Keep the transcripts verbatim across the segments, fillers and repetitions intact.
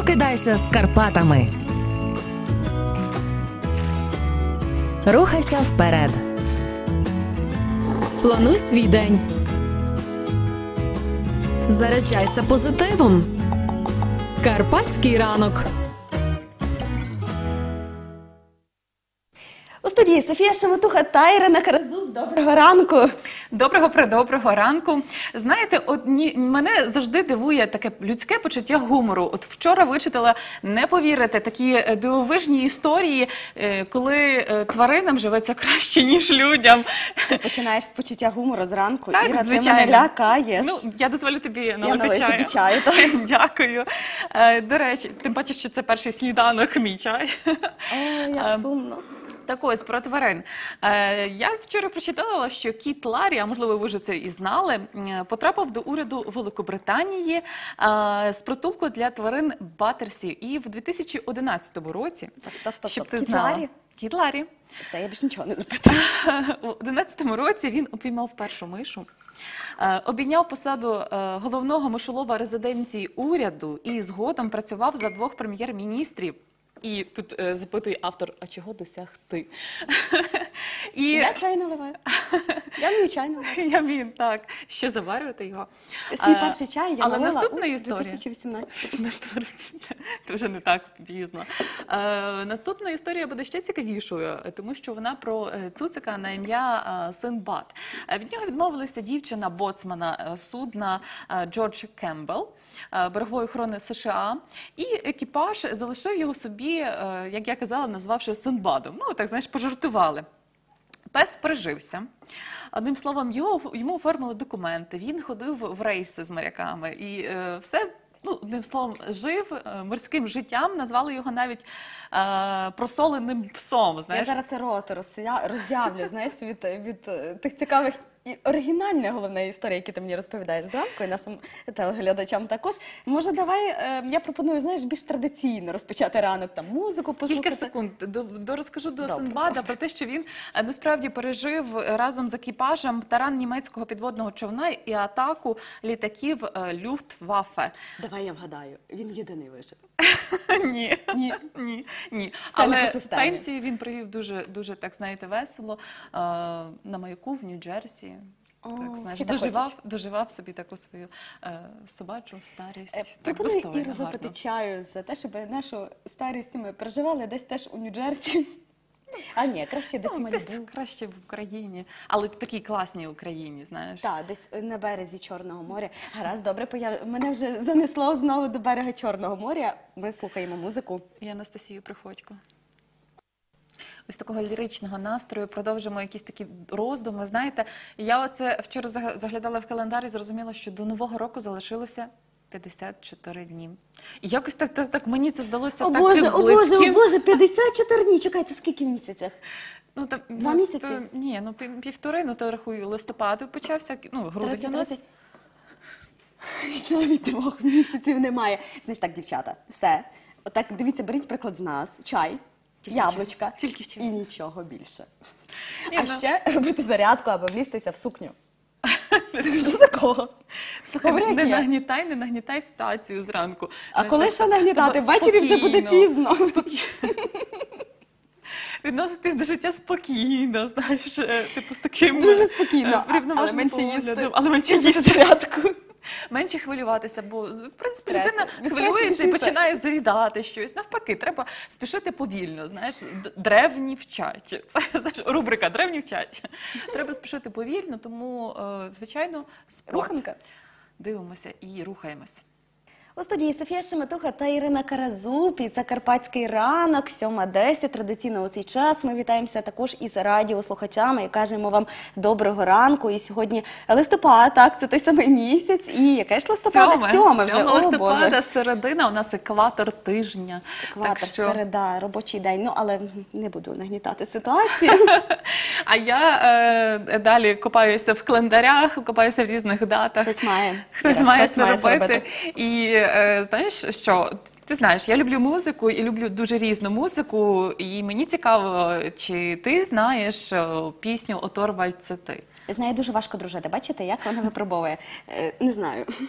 Прокидайся з Карпатами. Рухайся вперед. Плануй свій день. Заряджайся позитивом. Карпатський ранок. У студії Софія Шеметуха та Ірина Каразук. Доброго ранку. Доброго-предоброго ранку. Знаєте, от ні, мене завжди дивує таке людське почуття гумору. От вчора вичитала, не повірите, такі дивовижні історії, коли тваринам живеться краще, ніж людям. Ти починаєш з почуття гумору зранку. Так, Іра, звичайно. Ти мене лякаєш. Ну, я дозволю тобі налити налию чаю. тобі чаю, так. Дякую. До речі, тим паче, що це перший сніданок, мій чай. О, як сумно. Так ось, про тварин. Е, я вчора прочитала, що кіт Ларі, а можливо ви вже це і знали, потрапив до уряду Великобританії е, з притулку для тварин Баттерсі. І в дві тисячі одинадцятому році, Так, стоп, стоп, щоб стоп. ти Кіт знала. Ларі? Кіт Ларі. Все, я більше нічого не запитаю. У одинадцятому році він упіймав першу мишу, е, обійняв посаду е, головного мишолова резиденції уряду і згодом працював за двох прем'єр-міністрів. І тут е, запитує автор, а чого досягти? І... Я чай наливаю. Я вмію чай наливати. Я вмію, так. Ще заварювати його. Свій А, перший чай я але налила наступна у історія. дві тисячі вісімнадцятому. Це вже не так пізно. Е, наступна історія буде ще цікавішою, тому що вона про цуцика на ім'я е, Синдбад. Е, від нього відмовилася дівчина-боцмана судна е, Джордж Кембл, е, берегової охорони США, і екіпаж залишив його собі, е, як я казала, назвавши Синдбадом. Ну, так, знаєш, пожартували. Пес прижився. Одним словом, його, йому оформили документи, він ходив в рейси з моряками і е, все, ну, одним словом, жив е, морським життям, назвали його навіть е, просоленим псом. Знаєш? Я зараз рот розся- роззявлю, знаєш, від, від е, тих цікавих і оригінальна головна історія, які ти мені розповідаєш зранку, і нашим телеглядачам також. Може, давай, е, я пропоную, знаєш, більш традиційно розпочати ранок, там, музику послухати. Кілька секунд. До, до розкажу до Добре, Синдбада добре. про те, що він е, насправді пережив разом з екіпажем таран німецького підводного човна і атаку літаків е, Люфтваффе. Давай я вгадаю, він єдиний вижив. Ні, Ні. ні, ні. Це не Але по системі. пенсії він провів дуже, дуже, так знаєте, весело е, на маяку в Нью-Джерсі. О, Так, знаєш, всі так доживав, хочуть. доживав собі таку свою е, собачу старість. Е, Так Пропоную достойно, Іру випити гарно. чаю за те, щоб нашу старість ми переживали десь теж у Нью-Джерсі. А ні, краще десь в Ну, десь Малібу. краще в Україні, але в такій класній Україні, знаєш. Так, десь на березі Чорного моря. Гаразд, добре, появ... мене вже занесло знову до берега Чорного моря. Ми слухаємо музику. І Анастасію Приходько. Ось такого ліричного настрою продовжимо якісь такі роздуми. Знаєте, я оце вчора заглядала в календар і зрозуміла, що до Нового року залишилося п'ятдесят чотири дні. І якось так, так, так мені це здалося О таким Боже, о близьким. Боже, о Боже, п'ятдесят чотири дні. Чекайте, скільки в місяцях? Ну, там, Два ну, місяці? То, ні, ну пів- півтори, ну то рахую, листопад почався, ну, грудень тридцять, у нас. тридцять. Навіть двох місяців немає. Знаєш так, дівчата, все. Отак, дивіться, беріть приклад з нас. Чай, Тільки яблучка чай. Тільки чай. і нічого більше. Ні, А ну. ще робити зарядку або влізтися в сукню. Що такого? Слухай, Говори, не як є. нагнітай, не нагнітай ситуацію зранку. А Знаєш, коли так, ще нагнітати? треба Ввечері вже буде спокійно, пізно. спокійно. Відноситись до життя спокійно, знаєш, е, типу з таким Дуже е, спокійно, е, а- врівноваженим але менше їсти. поглядом, але менше І їсти. зарядку. Менше хвилюватися, бо, в принципі, Стреси. людина Від хвилюється стресу і більше починає заїдати щось. Навпаки, треба спішити повільно, знаєш, д- древні вчать. Це, знаєш, рубрика «Древні вчать». Треба спішити повільно, тому, е, звичайно, спорт. Руханка. Дивимося і рухаємось. У студії Софія Шеметуха та Ірина Каразук. І це «Карпатський ранок», сьома десять. Традиційно у цей час ми вітаємося також із радіослухачами і кажемо вам доброго ранку. І сьогодні листопад, так, це той самий місяць. І яке ж листопада? Сьоме вже, сьоме о листопада, Боже. середина, у нас екватор тижня. Екватор, Так що... середа, робочий день. Ну, але не буду нагнітати ситуацію. А я е, далі копаюся в календарях, копаюся в різних датах. Хтось має. Хтось Іра, має хтось це має це робити. робити. І е, знаєш що? Ти знаєш, я люблю музику і люблю дуже різну музику. І мені цікаво, чи ти знаєш е, пісню «О Торвальд, це ти». З нею дуже важко дружити. Бачите, як вона випробовує? Е, Не знаю.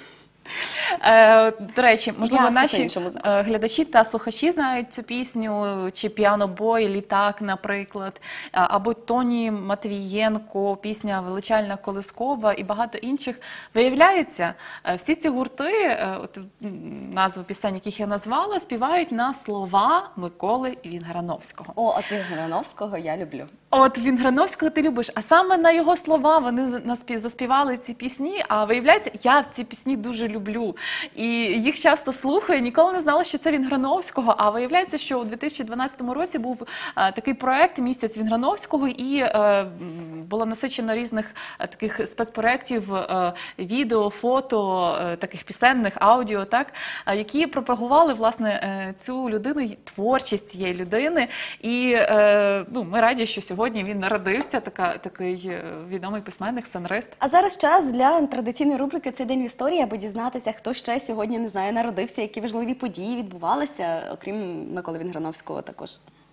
Е, До речі, можливо, Я слухаю наші іншу музику. е, глядачі та слухачі знають цю пісню, чи «Піанобой», «Літак», наприклад, а- або Тоні Матвієнко, пісня «Величальна колискова» і багато інших. Виявляється, е, всі ці гурти, е, от м, назви пісень, яких я назвала, співають на слова Миколи Вінграновського. О, от від Грановського я люблю. От Вінграновського ти любиш, а саме на його слова вони наспі- заспівали ці пісні, а виявляється, я ці пісні дуже люблю. І їх часто слухаю, ніколи не знала, що це Вінграновського, а виявляється, що у дві тисячі дванадцятому році був е, такий проект «Місяць Вінграновського» і е, м, було насичено різних е, таких спецпроєктів, е, відео, фото, е, таких пісенних, аудіо, так, е, які пропагували, власне, е, цю людину, й творчість цієї людини. І е, ну, ми раді, що сьогодні він народився, така, такий е, відомий письменник, сценарист. А зараз час для традиційної рубрики «Цей день в історії», аби дізнатися, хто ще сьогодні, не знаю, народився, які важливі події відбувалися, окрім Миколи Вінграновського також.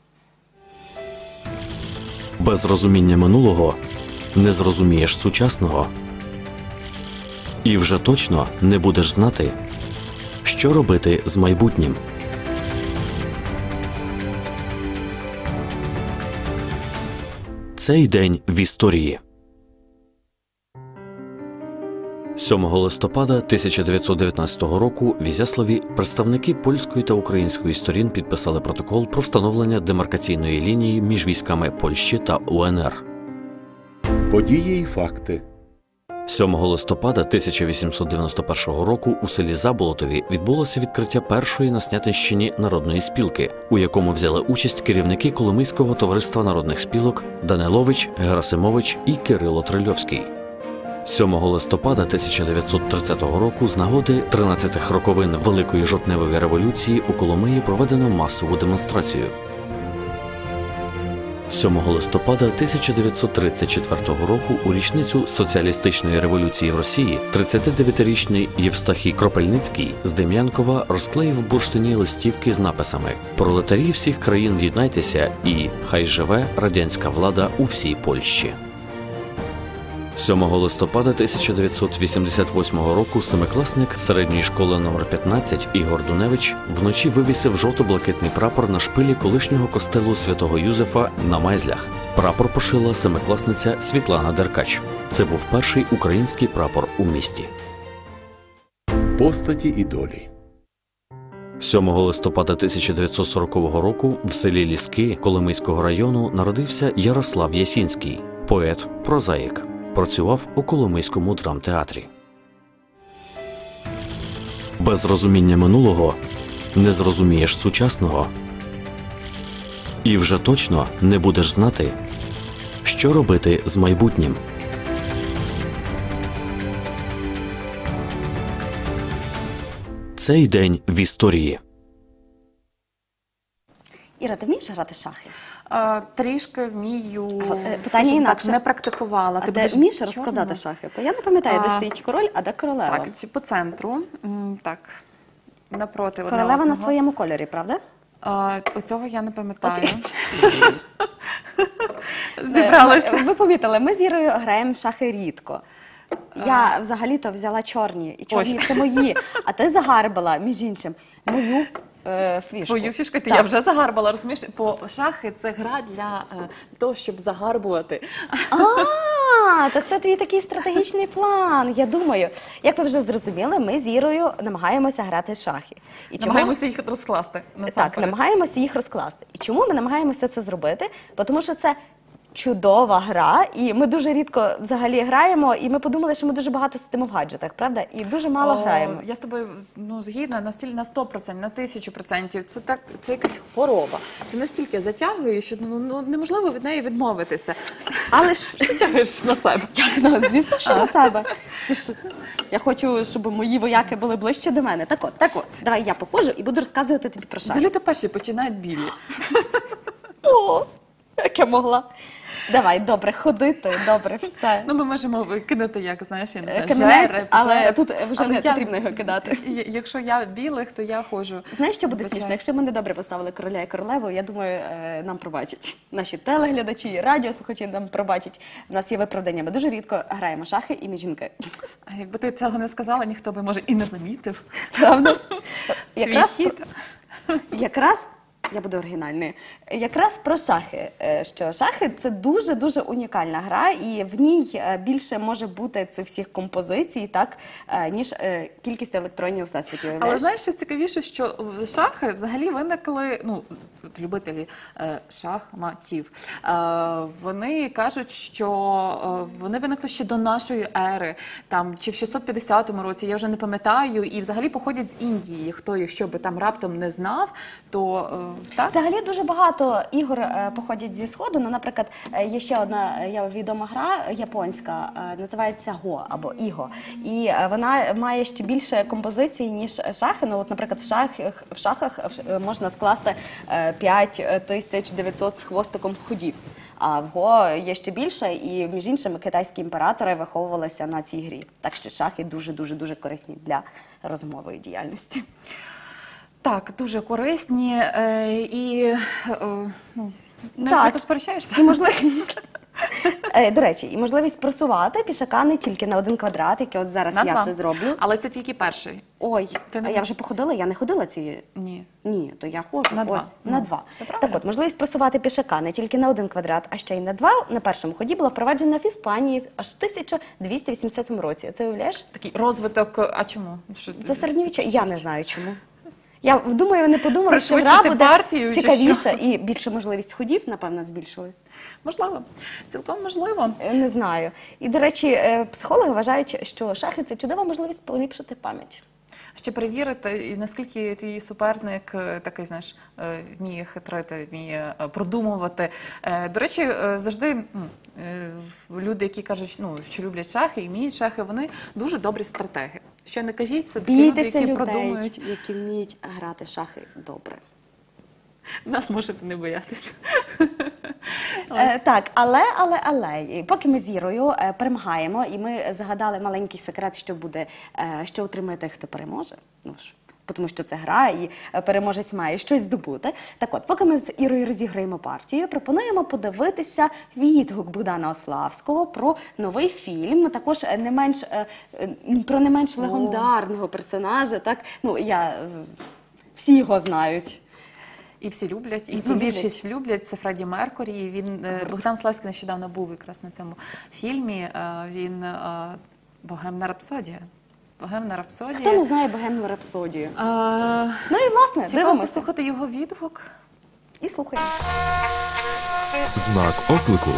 Без розуміння минулого не зрозумієш сучасного. І вже точно не будеш знати, що робити з майбутнім. Цей день в історії. сьомого листопада тисяча дев'ятсот дев'ятнадцятого року в Ізяславі представники польської та української сторін підписали протокол про встановлення демаркаційної лінії між військами Польщі та УНР. Події і факти. сьомого листопада тисяча вісімсот дев'яносто першого року у селі Заболотові відбулося відкриття першої на Снятинщині народної спілки, у якому взяли участь керівники Коломийського товариства народних спілок Данилович, Герасимович і Кирило Трильовський. сьомого листопада тисяча дев'ятсот тридцятого року з нагоди тринадцятих роковин Великої жовтневої революції у Коломиї проведено масову демонстрацію. сьомого листопада тисяча дев'ятсот тридцять четвертого року у річницю соціалістичної революції в Росії тридцятидев'ятирічний Євстахій Кропельницький з Дем'янкова розклеїв в бурштині листівки з написами «Пролетарі всіх країн єднайтеся» і «Хай живе радянська влада у всій Польщі». сьомого листопада тисяча дев'ятсот вісімдесят восьмого року семикласник середньої школи номер п'ятнадцять Ігор Дуневич вночі вивісив жовто-блакитний прапор на шпилі колишнього костелу Святого Юзефа на Майзлях. Прапор пошила семикласниця Світлана Деркач. Це був перший український прапор у місті. Постаті і долі. сьомого листопада тисяча дев'ятсот сорокового року в селі Ліски Коломийського району народився Ярослав Ясінський, поет, прозаїк. Працював у Коломийському драмтеатрі. Без розуміння минулого не зрозумієш сучасного. І вже точно не будеш знати, що робити з майбутнім. Цей день в історії. Іра, ти вмієш грати в шахи? Е, Трішки вмію, А, е, питання скажімо так, інакше. не практикувала. А Ти ти будеш вмієш чорною? розкладати шахи? Бо я не пам'ятаю, де А, стоїть король, а де королева. Так, чи по центру, м, так, напроти одне Королева на одного. своєму кольорі, правда? А, оцього я не пам'ятаю. Е, Зібралася. Ви помітили, ми з Ірою граємо в шахи рідко. Я взагалі-то взяла чорні, і чорні Ось. це мої. А ти загарбала, між іншим, мою е, фішку. Твою фішку ти Так. я вже загарбала, розумієш? Бо шахи – це гра для е, того, щоб загарбувати. А, так це твій такий стратегічний план. Я думаю, як ви вже зрозуміли, ми з Ірою намагаємося грати в шахи. І чому? Намагаємося їх розкласти. Так, насамперед. намагаємося їх розкласти. І чому ми намагаємося це зробити? Бо Тому що це чудова гра, і ми дуже рідко взагалі граємо, і ми подумали, що ми дуже багато сидимо в гаджетах, правда? І дуже мало О, граємо. Я з тобою ну, згідна на стіль на сто процентів, на тисячу процентів. Це так, це якась хвороба. Це настільки затягує, що ну, ну неможливо від неї відмовитися. Але ж Що ти тягуєш на себе? як ну, звісно, що на себе. Це ж я хочу, щоб мої вояки були ближче до мене. Так от, так от, давай я походжу і буду розказувати тобі про шахи. Взагалі то перші починають білі. О, Як я могла. Давай, добре, ходити, добре, все. Ну, ми можемо викинути, як, знаєш, я не знаю, Камінець, жереб, але жереб. тут вже Але не я- потрібно його кидати. Я- Якщо я білих, то я ходжу. Знаєш, що буде Вибачаю. смішно? Якщо ми не добре поставили короля і королеву, я думаю, е, нам пробачать. Наші телеглядачі, і радіослухачі нам пробачать. У нас є виправдання. Ми дуже рідко граємо шахи і ми жінки. А якби ти цього не сказала, ніхто би, може, і не замітив. Правда? Твій Якраз, хід. про- якраз, я буду оригінальною, якраз про шахи. Е, Що шахи – це дуже-дуже унікальна гра, і в ній е, більше може бути цих всіх композицій, так, е, ніж е, кількість електронів у всесвіті. Але Уявляєш? знаєш, що цікавіше, що в- шахи взагалі виникли, ну, от любителі е, шахматів, е, вони кажуть, що е, вони виникли ще до нашої ери, там, чи в шістсот п'ятдесятому році, я вже не пам'ятаю, і взагалі походять з Індії. Хто, якщо би там раптом не знав, то е, так? Взагалі дуже багато ігор е, походять зі Сходу. Ну, наприклад, е, є ще одна е, я відома гра японська, е, називається Го або Іго. І е, вона має ще більше композицій, ніж шахи. Ну, от, наприклад, в шахах, в шахах е, можна скласти е, п'ять тисяч дев'ятсот з хвостиком ходів. А в Го є ще більше, і, між іншим, китайські імператори виховувалися на цій грі. Так що шахи дуже-дуже-дуже корисні для розмової діяльності. Так, дуже корисні е, і е, ну, не, Так. не посперечаєшся. І можливо, Е, до речі, і можливість просувати пішака не тільки на один квадрат, який от зараз На я два. це зроблю. Але це тільки перший. Ой, Ти не а я вже походила, я не ходила цієї. Ні. Ні, то я ходжу. На два. Ось, на Ну, два. все правильно. Так от, можливість просувати пішака не тільки на один квадрат, а ще й на два на першому ході була впроваджена в Іспанії аж в тисяча двісті вісімдесятому році. Це уявляєш? Такий розвиток, а чому? Що, Це середньовіччя? Я не знаю чому. Я думаю, вони подумали, що гра Пришвидшити буде партію, чи цікавіша і більше можливість ходів, напевно, збільшили. Можливо. Цілком можливо. Е, Не знаю. І, до речі, е, психологи вважають, що шахи – це чудова можливість поліпшити пам'ять. Ще перевірити, і наскільки твій суперник е, такий, знаєш, е, вміє хитрити, вміє е, продумувати. Е, До речі, е, завжди м, е, люди, які кажуть, ну, що люблять шахи і вміють шахи, вони дуже добрі стратеги. Що не кажіть, все таки люди, Бійтеся які людей, продумують. які вміють грати шахи добре. Нас можете не боятися. Е, так, але, але, але, і поки ми з Ірою е, перемагаємо, і ми загадали маленький секрет, що буде, е, що отримає той, хто переможе. Ну ж, тому що це гра, і е, переможець має щось здобути. Так от, поки ми з Ірою розіграємо партію, пропонуємо подивитися відгук Богдана Ославського про новий фільм, також е, не менш, е, е, про не менш легендарного персонажа. Так? Ну, я, е, всі його знають. І всі люблять, і, І всі ну, люблять. більшість люблять. Це Фредді Меркурі. Він е, Богдан Славський нещодавно був якраз на цьому фільмі. Е, Він е, Богемна рапсодія. Богемна рапсодія. Хто не знає Богемну рапсодію? Е, Ну і, власне, Цікаво дивимося послухати його відгук. і слухаємо. Знак оклику.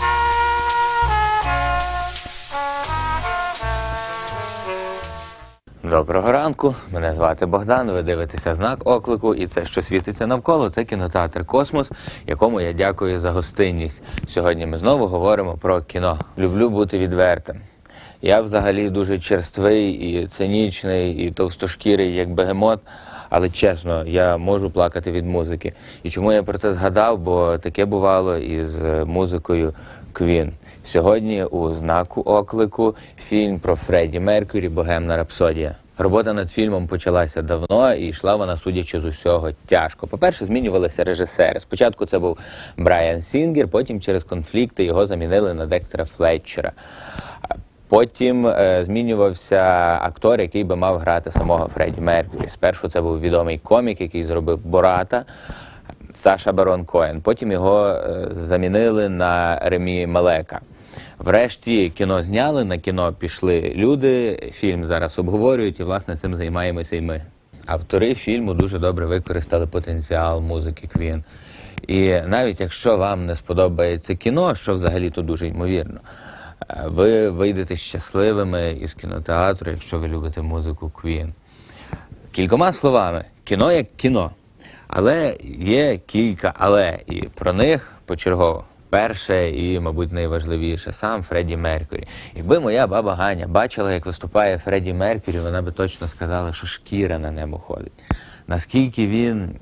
Доброго ранку, мене звати Богдан, ви дивитеся «Знак оклику» і це, що світиться навколо, це кінотеатр «Космос», якому я дякую за гостинність. Сьогодні ми знову говоримо про кіно. Люблю бути відвертим. Я взагалі дуже черствий і цинічний, і товстошкірий, як бегемот, але чесно, я можу плакати від музики. І чому я про це згадав, бо таке бувало із музикою Queen. Сьогодні у «Знаку оклику» фільм про Фредді Меркюрі «Богемна рапсодія». Робота над фільмом почалася давно і йшла вона, судячи з усього, тяжко. По-перше, змінювалися режисери. Спочатку це був Брайан Сінгер, потім через конфлікти його замінили на Декстера Флетчера. Потім е, змінювався актор, який би мав грати самого Фредді Меркюрі. Спершу це був відомий комік, який зробив Бората, Саша Барон Коен. Потім його е, замінили на Ремі Малека. Врешті кіно зняли, на кіно пішли люди, фільм зараз обговорюють і, власне, цим займаємося і ми. Автори фільму дуже добре використали потенціал музики Queen. І навіть якщо вам не сподобається кіно, що взагалі-то дуже ймовірно, ви вийдете щасливими із кінотеатру, якщо ви любите музику Queen. Кількома словами, кіно як кіно. Але є кілька «але», і про них почергово. Перше і, мабуть, найважливіше – сам Фредді Меркюрі. Якби моя баба Ганя бачила, як виступає Фредді Меркюрі, вона би точно сказала, що шкіра на небо ходить. Наскільки він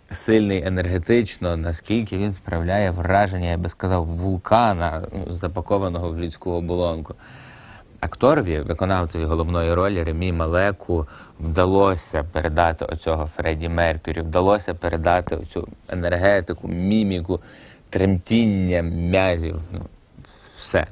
сильний енергетично, наскільки він справляє враження, я би сказав, вулкана, ну, запакованого в людську оболонку. Акторові, виконавцеві головної ролі Ремі Малеку вдалося передати оцього Фредді Меркюрі, вдалося передати оцю енергетику, міміку, тремтіння м'язів, ну, все.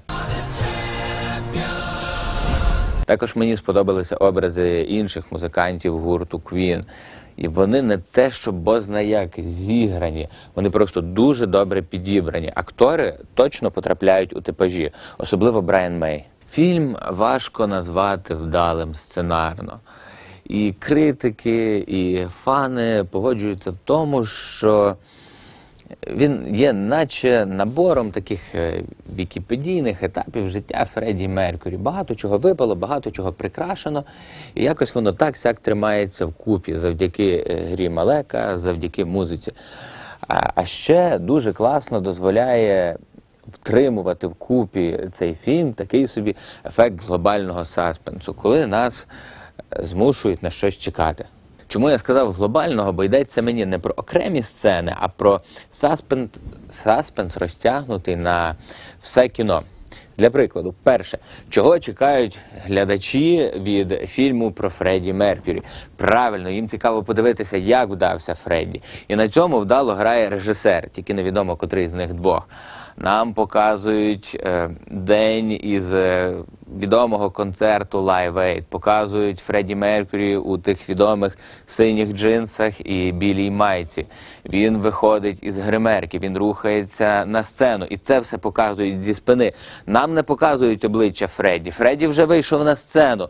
Також мені сподобалися образи інших музикантів гурту Queen. І вони не те, що бозна як зіграні, вони просто дуже добре підібрані. Актори точно потрапляють у типажі, особливо Брайан Мей. Фільм важко назвати вдалим сценарно. І критики, і фани погоджуються в тому, що він є наче набором таких вікіпедійних етапів життя Фредді Меркюрі. Багато чого випало, багато чого прикрашено, і якось воно так-сяк тримається вкупі завдяки грі Малека, завдяки музиці. А, а ще дуже класно дозволяє втримувати вкупі цей фільм такий собі ефект глобального саспенсу, коли нас змушують на щось чекати. Чому я сказав глобального? Бо йдеться мені не про окремі сцени, а про саспенс, саспенс розтягнутий на все кіно. Для прикладу, перше, чого чекають глядачі від фільму про Фредді Меркюрі? Правильно, їм цікаво подивитися, як вдався Фредді. І на цьому вдало грає режисер, тільки невідомо, котрий з них двох. Нам показують е, день із е, відомого концерту Live Aid, показують Фредді Меркюрі у тих відомих синіх джинсах і білій майці. Він виходить із гримерки, він рухається на сцену, і це все показують зі спини. Нам не показують обличчя Фредді. Фредді вже вийшов на сцену.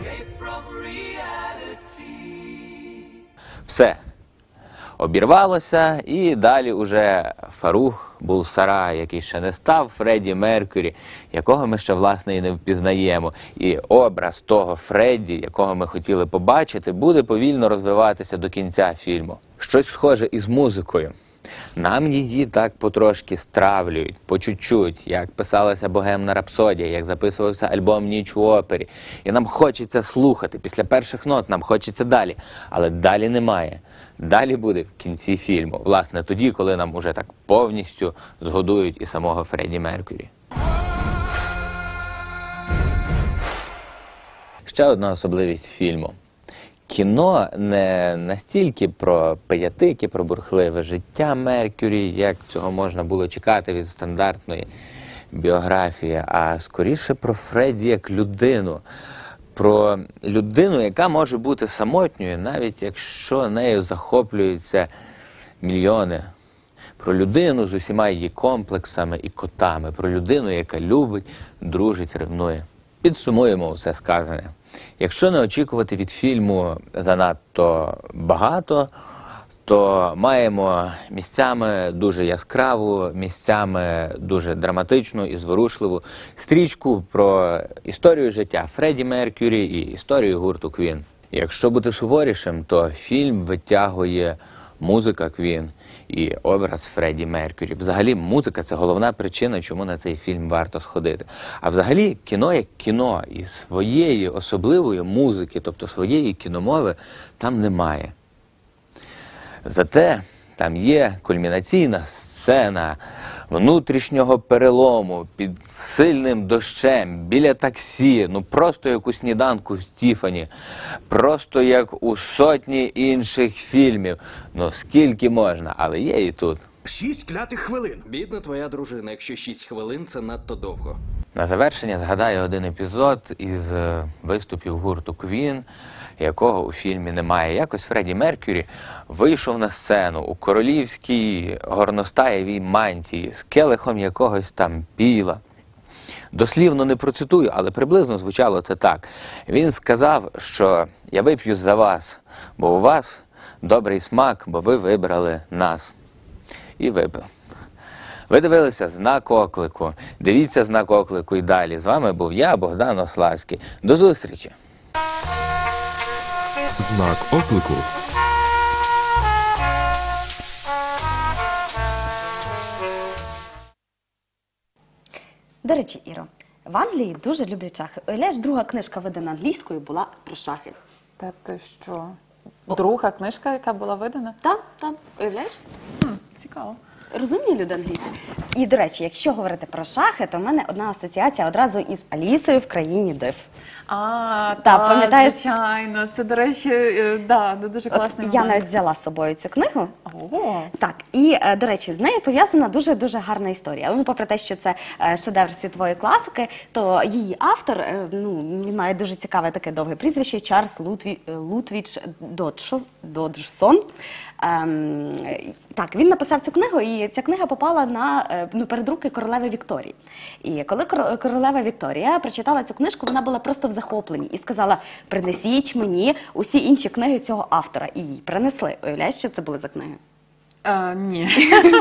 Все. Обірвалося, і далі уже Фарух Булсарай, який ще не став Фредді Меркюрі, якого ми ще, власне, і не впізнаємо. І образ того Фредді, якого ми хотіли побачити, буде повільно розвиватися до кінця фільму. Щось схоже із музикою. Нам її так потрошки стравлюють, по чуть-чуть, як писалася «Богемна рапсодія», як записувався альбом «Ніч у опері». І нам хочеться слухати, після перших нот нам хочеться далі, але далі немає. Далі буде в кінці фільму, власне, тоді, коли нам уже так повністю згодують і самого Фредді Меркюрі. Ще одна особливість фільму. Кіно не настільки про пиятики, про бурхливе життя Меркюрі, як цього можна було чекати від стандартної біографії, а скоріше про Фредді як людину. Про людину, яка може бути самотньою, навіть якщо нею захоплюються мільйони. Про людину з усіма її комплексами і котами. Про людину, яка любить, дружить, ревнує. Підсумуємо усе сказане. Якщо не очікувати від фільму занадто багато, то маємо місцями дуже яскраву, місцями дуже драматичну і зворушливу стрічку про історію життя Фредді Меркюрі і історію гурту Queen. Якщо бути суворішим, то фільм витягує музика Queen і образ Фредді Меркюрі. Взагалі, музика – це головна причина, чому на цей фільм варто сходити. А взагалі, кіно як кіно, і своєї особливої музики, тобто своєї кіномови, там немає. Зате там є кульмінаційна сцена внутрішнього перелому під сильним дощем, біля таксі, ну просто як у «Сніданку з Тіфані», просто як у сотні інших фільмів. Ну скільки можна, але є і тут. Шість клятих хвилин. Бідна твоя дружина, якщо шість хвилин – це надто довго. На завершення згадаю один епізод із виступів гурту Queen, якого у фільмі немає. Якось Фредді Меркюрі вийшов на сцену у королівській горностаєвій мантії з келихом якогось там піла. Дослівно не процитую, але приблизно звучало це так. Він сказав, що «я вип'ю за вас, бо у вас добрий смак, бо ви вибрали нас». І випив. Ви дивилися «Знак оклику». Дивіться «Знак оклику» і далі. З вами був я, Богдан Ославський. До зустрічі! Знак оклику. До речі, Іро, в Англії дуже люблять шахи. Уявляєш, друга книжка, видана англійською, була про шахи. Та ти що? Друга книжка, яка була видана. Так, так, уявляєш? Хм, цікаво. Розумні люди англійці. І, до речі, якщо говорити про шахи, то в мене одна асоціація одразу із Алісою в країні див. А, Та, та, пам'ятаєш? звичайно. Це, до речі, е, да, дуже От класний я момент. навіть взяла з собою цю книгу. О, Так, і, е, до речі, з нею пов'язана дуже-дуже гарна історія. Ну, попри те, що це е, шедевр світової класики, то її автор, е, ну, він має дуже цікаве таке довге прізвище, Чарльз Лутві, е, Лутвіч Доджшо- Доджсон. Ем, так, він написав цю книгу, і ця книга попала на, е, ну, перед руки королеви Вікторії. І коли кор- королева Вікторія прочитала цю книжку, вона була просто в захопленні і сказала: принесіть мені усі інші книги цього автора. І їй принесли. Уявляєш, що це були за книги? е, ні.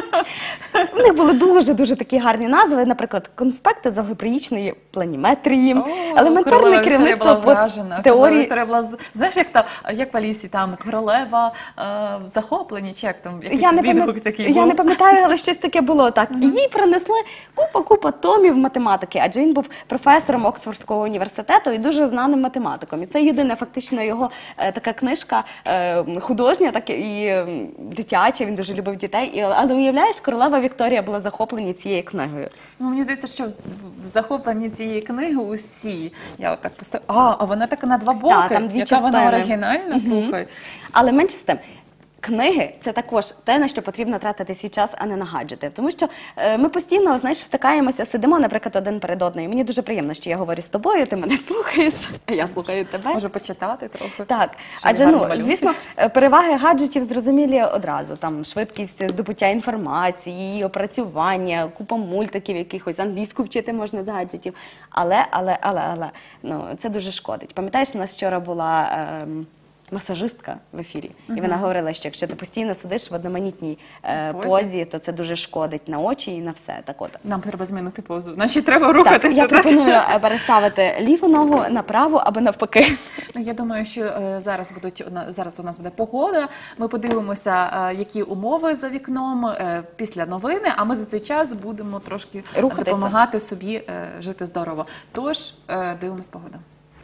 У них були дуже-дуже такі гарні назви, наприклад, конспекти з алгебраїчної планіметрії, О, елементарне королева Вікторія керівництво була по вражена. Королева теорії. Вікторія була, з- знаєш, як та, як в Алісі, там королева е, в захопленні, чи як там якийсь Я не, відгук пам'ят... такий я був. не пам'ятаю, але щось таке було так. І їй принесли купа-купа томів математики, адже він був професором Оксфордського університету і дуже знаним математиком. І це єдина фактично його е, така книжка е, художня, так і е, дитяча, він дуже любив дітей. І, але уявляєш, королева Вікторія була захоплені цією книгою. Ну, мені здається, що в, в захопленні цієї книги усі. Я от так поставила. А, а вона така на два боки. Так, там дві яка вона частини. оригінальна, слухай. Але менше з тим, книги – це також те, на що потрібно тратити свій час, а не на гаджети. Тому що е, ми постійно, знаєш, втикаємося, сидимо, наприклад, один перед одною. Мені дуже приємно, що я говорю з тобою, ти мене слухаєш, а я слухаю тебе. Може почитати трохи. Так, Ще адже, гарні ну, малюнки. звісно, е, переваги гаджетів зрозумілі одразу. Там швидкість здобуття інформації, її опрацювання, купа мультиків якихось, англійську вчити можна з гаджетів. Але, але, але, але, ну, це дуже шкодить. Пам'ятаєш, у нас вчора була ем, масажистка в ефірі, і вона говорила, що якщо ти постійно сидиш в одноманітній е, Позі. позі, то це дуже шкодить на очі і на все. Так от. Нам треба змінити позу. Значить, треба Так, рухатися. я так? пропоную е, переставити ліву ногу на праву або навпаки. Ну, я думаю, що е, зараз будуть у на- зараз у нас буде погода. Ми подивимося, е, які умови за вікном е, після новини. А ми за цей час будемо трошки Рухатися. допомагати собі е, жити здорово. Тож е, дивимось погоду.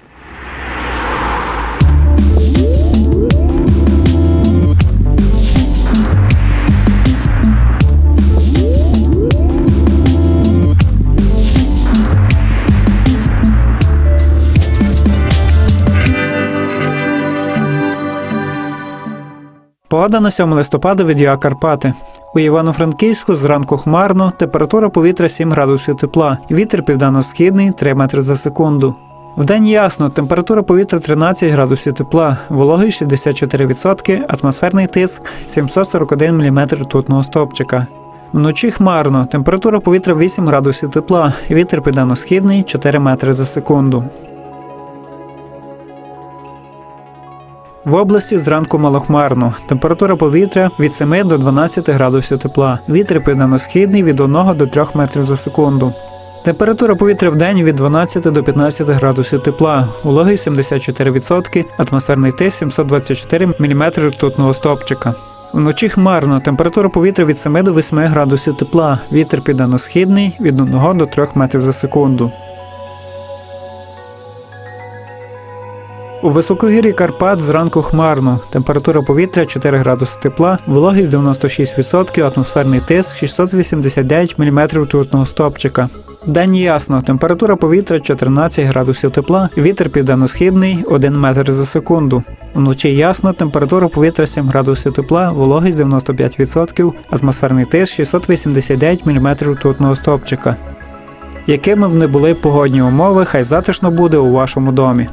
Погода на сьоме листопада від ЮА Карпати. У Івано-Франківську зранку хмарно, температура повітря сім градусів тепла, вітер південно-східний три метри за секунду. Вдень ясно, температура повітря тринадцять градусів тепла, вологість шістдесят чотири відсотки, атмосферний тиск сімсот сорок один міліметр ртутного стовпчика. Вночі хмарно, температура повітря вісім градусів тепла, вітер південно-східний чотири метри за секунду. В області зранку малохмарно. Температура повітря від семи до дванадцяти градусів тепла. Вітер південно-східний від одного до трьох метрів за секунду. Температура повітря в день від дванадцяти до п'ятнадцяти градусів тепла. Вологість сімдесят чотири відсотки, атмосферний тиск сімсот двадцять чотири міліметри ртутного стовпчика. Вночі хмарно. Температура повітря від семи до восьми градусів тепла. Вітер південно-східний від одного до трьох метрів за секунду. У високогір'ї Карпат зранку хмарно. Температура повітря чотири градуси тепла, вологість дев'яносто шість відсотків, атмосферний тиск шістсот вісімдесят дев'ять міліметрів ртутного стовпчика. Вдень ясно. Температура повітря чотирнадцять градусів тепла, вітер південно-східний один метр за секунду. Вночі ясно. Температура повітря сім градусів тепла, вологість дев'яносто п'ять відсотків, атмосферний тиск шістсот вісімдесят дев'ять міліметрів ртутного стовпчика. Якими б не були погодні умови, хай затишно буде у вашому домі.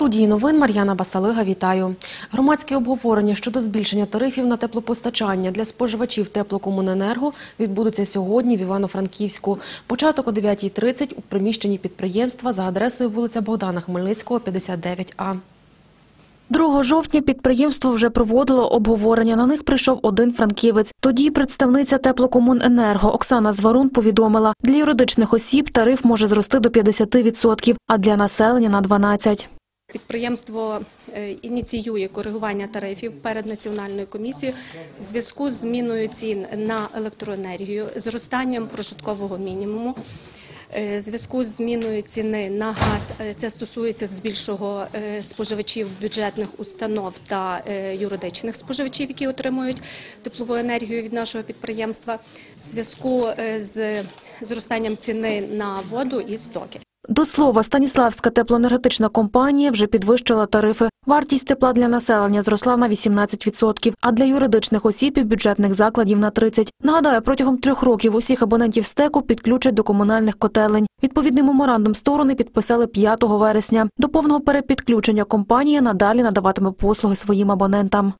студії новин Мар'яна Басалига, вітаю. Громадське обговорення щодо збільшення тарифів на теплопостачання для споживачів теплокомуненерго відбудуться сьогодні в Івано-Франківську. Початок о дев'ятій тридцять у приміщенні підприємства за адресою вулиця Богдана Хмельницького, п'ятдесят дев'ять А. другого жовтня підприємство вже проводило обговорення. На них прийшов один франківець. Тоді представниця теплокомуненерго Оксана Зварун повідомила, для юридичних осіб тариф може зрости до п'ятдесят відсотків, а для населення – на дванадцять відсотків. Підприємство ініціює коригування тарифів перед Національною комісією в зв'язку з зміною цін на електроенергію, зростанням прожиткового мінімуму. В зв'язку з зміною ціни на газ, це стосується здебільшого споживачів бюджетних установ та юридичних споживачів, які отримують теплову енергію від нашого підприємства, в зв'язку з зростанням ціни на воду і стоки. До слова, Станіславська теплоенергетична компанія вже підвищила тарифи. Вартість тепла для населення зросла на вісімнадцять відсотків, а для юридичних осіб і бюджетних закладів – на тридцять відсотків. Нагадаю, протягом трьох років усіх абонентів СТЕКу підключать до комунальних котелень. Відповідний меморандум сторони підписали п'ятого вересня. До повного перепідключення компанія надалі надаватиме послуги своїм абонентам.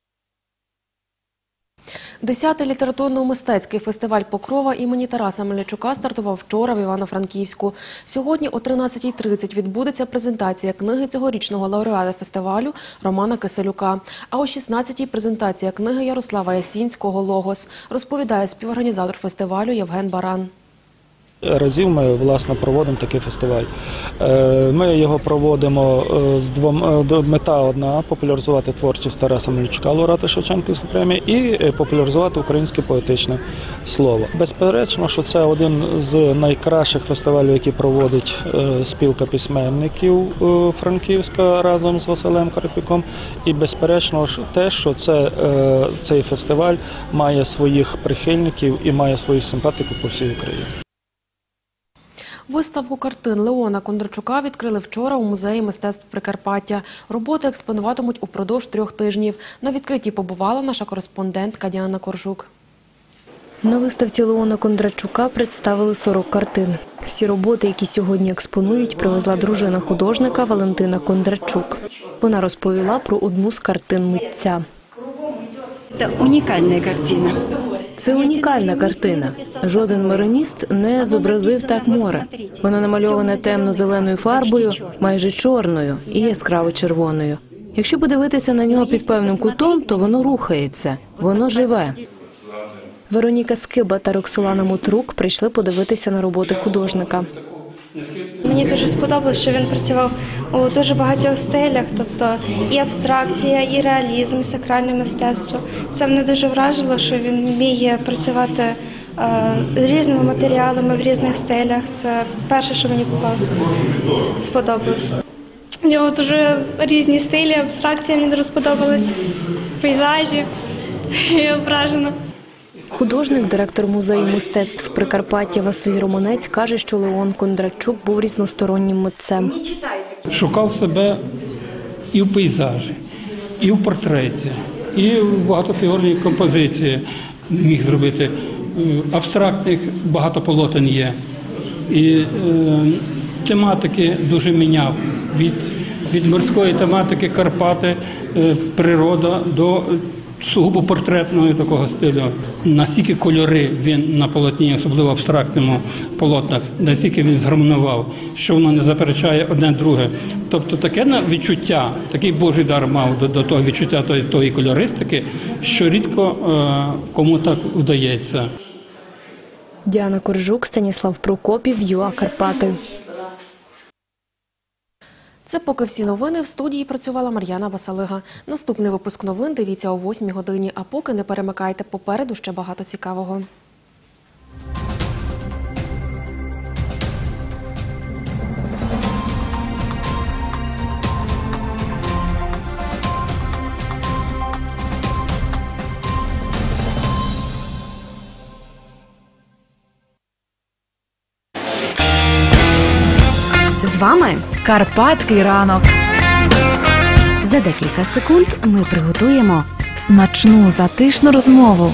Десятий літературно-мистецький фестиваль «Покрова» імені Тараса Мельничука стартував вчора в Івано-Франківську. Сьогодні о тринадцятій тридцять відбудеться презентація книги цьогорічного лауреата фестивалю Романа Киселюка. А о шістнадцятій – презентація книги Ярослава Ясінського «Логос», розповідає співорганізатор фестивалю Євген Баран. Разів ми, власне, проводимо такий фестиваль. Ми його проводимо з двома, мета одна – популяризувати творчість Тараса Мельничука, лауреата Шевченківської премії, і популяризувати українське поетичне слово. Безперечно, що це один з найкращих фестивалів, які проводить спілка письменників Франківська разом з Василем Карпюком. І безперечно те, що це, цей фестиваль має своїх прихильників і має своїх симпатиків по всій Україні. Виставку картин Леона Кондрачука відкрили вчора у Музеї мистецтв Прикарпаття. Роботи експонуватимуть упродовж трьох тижнів. На відкритті побувала наша кореспондентка Діана Коржук. На виставці Леона Кондрачука представили сорок картин. Всі роботи, які сьогодні експонують, привезла дружина художника Валентина Кондрачук. Вона розповіла про одну з картин митця. Це унікальна картина. Це унікальна картина. Жоден мариніст не зобразив так море. Воно намальоване темно-зеленою фарбою, майже чорною і яскраво червоною. Якщо подивитися на нього під певним кутом, то воно рухається, воно живе. Вероніка Скиба та Роксолана Мутрук прийшли подивитися на роботи художника. Мені дуже сподобалось, що він працював у дуже багатьох стилях, тобто і абстракція, і реалізм, і сакральне мистецтво. Це мене дуже вражило, що він вміє працювати е, з різними матеріалами в різних стилях. Це перше, що мені попалося, сподобалось. У нього дуже різні стилі, абстракція мені дуже сподобалась, пейзажі, я вражена. Художник, директор Музею мистецтв Прикарпаття Василь Романець каже, що Леон Кондрачук був різностороннім митцем. Шукав себе і в пейзажі, і в портреті, і в багатофігурній композиції міг зробити. Абстрактних багато полотен є. І е, тематики дуже міняв. Від, від морської тематики Карпати, е, природа до сугубо портретного такого стилю. Настільки кольори він на полотні, особливо в абстрактному полотнах, настільки він згармонував, що воно не заперечає одне друге. Тобто таке відчуття, такий Божий дар мав до, до того відчуття тої, тої кольористики, що рідко е, кому так вдається. Діана Коржук, Станіслав Прокопів, ЮА Карпати. Це поки всі новини. В студії працювала Мар'яна Басалига. Наступний випуск новин дивіться о восьмій годині, а поки не перемикайте, попереду ще багато цікавого. З вами Карпатський ранок. За декілька секунд ми приготуємо смачну затишну розмову.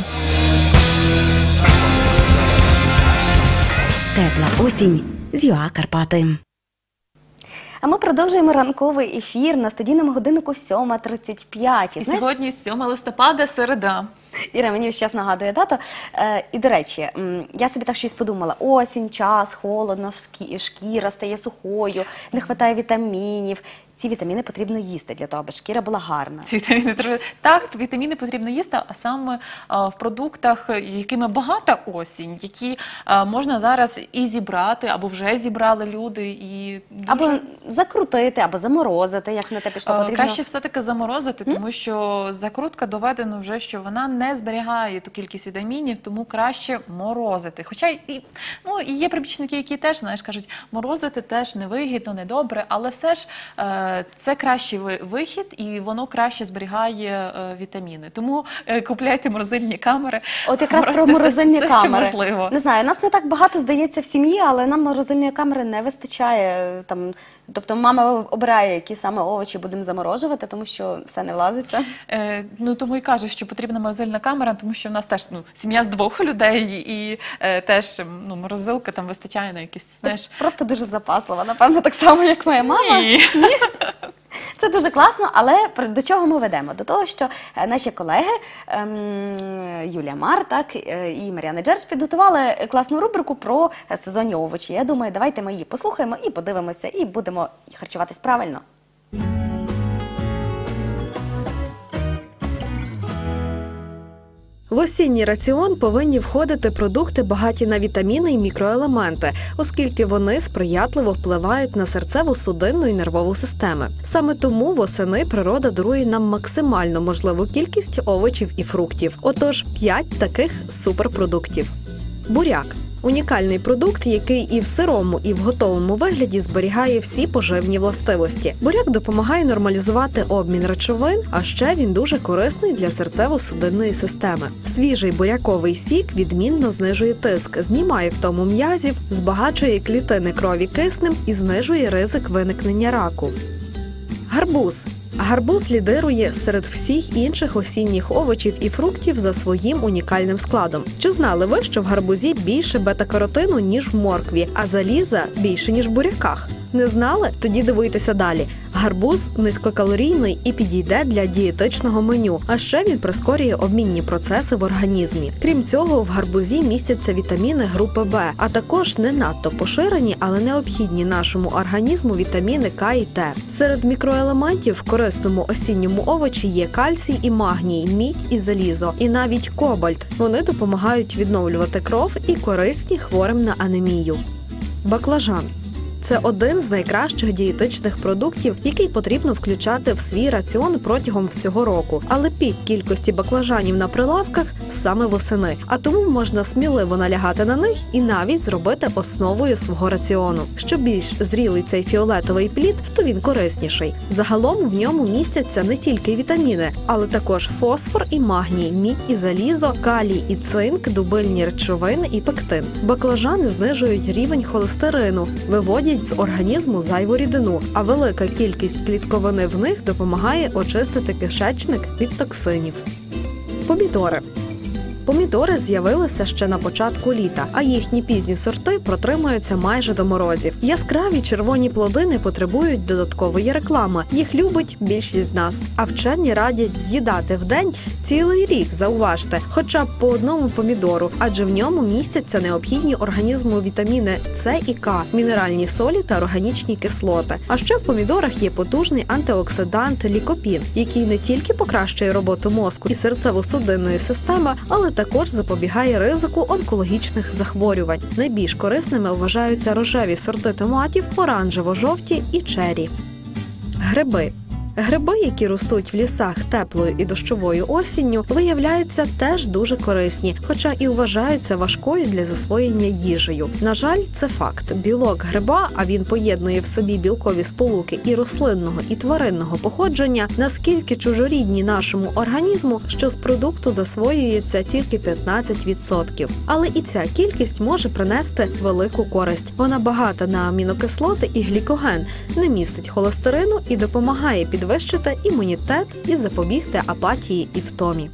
Тепла осінь з ЮА Карпати. А ми продовжуємо ранковий ефір на студійному годиннику сьома тридцять п'ять. І сьогодні сьоме листопада, середа. Іра мені зараз нагадує дату. Е, і, до речі, м, я собі так щось подумала. Осінь, час, холодно, шкі- шкіра стає сухою, не вистачає вітамінів. Ці вітаміни потрібно їсти для того, аби шкіра була гарна. Ці вітаміни треба. Так, вітаміни потрібно їсти, а саме а, в продуктах, якими багата осінь, які а, можна зараз і зібрати, або вже зібрали люди. І дуже... Або закрутити, або заморозити, як на те пішло. А, Потрібно... Краще все-таки заморозити, тому mm? що закрутка доведено вже, що вона не зберігає ту кількість вітамінів, тому краще морозити. Хоча і, ну, і є прибічники, які теж, знаєш, кажуть, морозити теж невигідно, недобре, але все ж е, це кращий вихід, і воно краще зберігає е, вітаміни. Тому е, купляйте морозильні камери. От якраз про морозильні все, камери. Що можливо. Не знаю, нас не так багато, здається, в сім'ї, але нам морозильної камери не вистачає. Там, тобто мама обирає, які саме овочі будемо заморожувати, тому що все не влазиться. Е, ну, тому і кажу, що потрібна морозильна камера, тому що в нас теж ну, сім'я з двох людей, і е, теж ну, морозилка там вистачає на якісь, знаєш... Просто дуже запаслива, напевно, так само, як моя мама. Ні. Ні? Це дуже класно, але до чого ми ведемо? До того, що наші колеги ем, Юлія Мар, так, і Мар'яна Джерч підготували класну рубрику про сезонні овочі. Я думаю, давайте ми її послухаємо і подивимося, і будемо харчуватись правильно. В осінній раціон повинні входити продукти, багаті на вітаміни і мікроелементи, оскільки вони сприятливо впливають на серцево-судинну і нервову системи. Саме тому восени природа дарує нам максимально можливу кількість овочів і фруктів. Отож, п'ять таких суперпродуктів. Буряк. Унікальний продукт, який і в сирому, і в готовому вигляді зберігає всі поживні властивості. Буряк допомагає нормалізувати обмін речовин, а ще він дуже корисний для серцево-судинної системи. Свіжий буряковий сік відмінно знижує тиск, знімає втому м'язів, збагачує клітини крові киснем і знижує ризик виникнення раку. Гарбуз. Гарбуз лідирує серед всіх інших осінніх овочів і фруктів за своїм унікальним складом. Чи знали ви, що в гарбузі більше бета-каротину, ніж в моркві, а заліза більше, ніж в буряках? Не знали? Тоді дивуйтеся далі. Гарбуз низькокалорійний і підійде для дієтичного меню, а ще він прискорює обмінні процеси в організмі. Крім цього, в гарбузі містяться вітаміни групи Б, а також не надто поширені, але необхідні нашому організму вітаміни К і Т. Серед мікроелементів в корисному осінньому овочі є кальцій і магній, мідь і залізо, і навіть кобальт. Вони допомагають відновлювати кров і корисні хворим на анемію. Баклажан. Це один з найкращих дієтичних продуктів, який потрібно включати в свій раціон протягом всього року. Але пік кількості баклажанів на прилавках саме восени, а тому можна сміливо налягати на них і навіть зробити основою свого раціону. Що більш зрілий цей фіолетовий плід, то він корисніший. Загалом в ньому містяться не тільки вітаміни, але також фосфор і магній, мідь і залізо, калій і цинк, дубильні речовини і пектин. Баклажани знижують рівень холестерину, виводять з організму зайву рідину, а велика кількість клітковини в них допомагає очистити кишечник від токсинів. Помідори. Помідори з'явилися ще на початку літа, а їхні пізні сорти протримуються майже до морозів. Яскраві червоні плоди не потребують додаткової реклами. Їх любить більшість з нас. А вчені радять з'їдати вдень цілий рік, зауважте, хоча б по одному помідору, адже в ньому містяться необхідні організму вітаміни С і К, мінеральні солі та органічні кислоти. А ще в помідорах є потужний антиоксидант лікопін, який не тільки покращує роботу мозку і серцево-судинної системи, але також запобігає ризику онкологічних захворювань. Найбільш корисними вважаються рожеві сорти томатів, оранжево-жовті і чері. Гриби. Гриби, які ростуть в лісах теплою і дощовою осінню, виявляються теж дуже корисні, хоча і вважаються важкою для засвоєння їжею. На жаль, це факт. Білок гриба, а він поєднує в собі білкові сполуки і рослинного, і тваринного походження, наскільки чужорідні нашому організму, що з продукту засвоюється тільки п'ятнадцять відсотків. Але і ця кількість може принести велику користь. Вона багата на амінокислоти і глікоген, не містить холестерину і допомагає підвищити імунітет і запобігти апатії і втомі.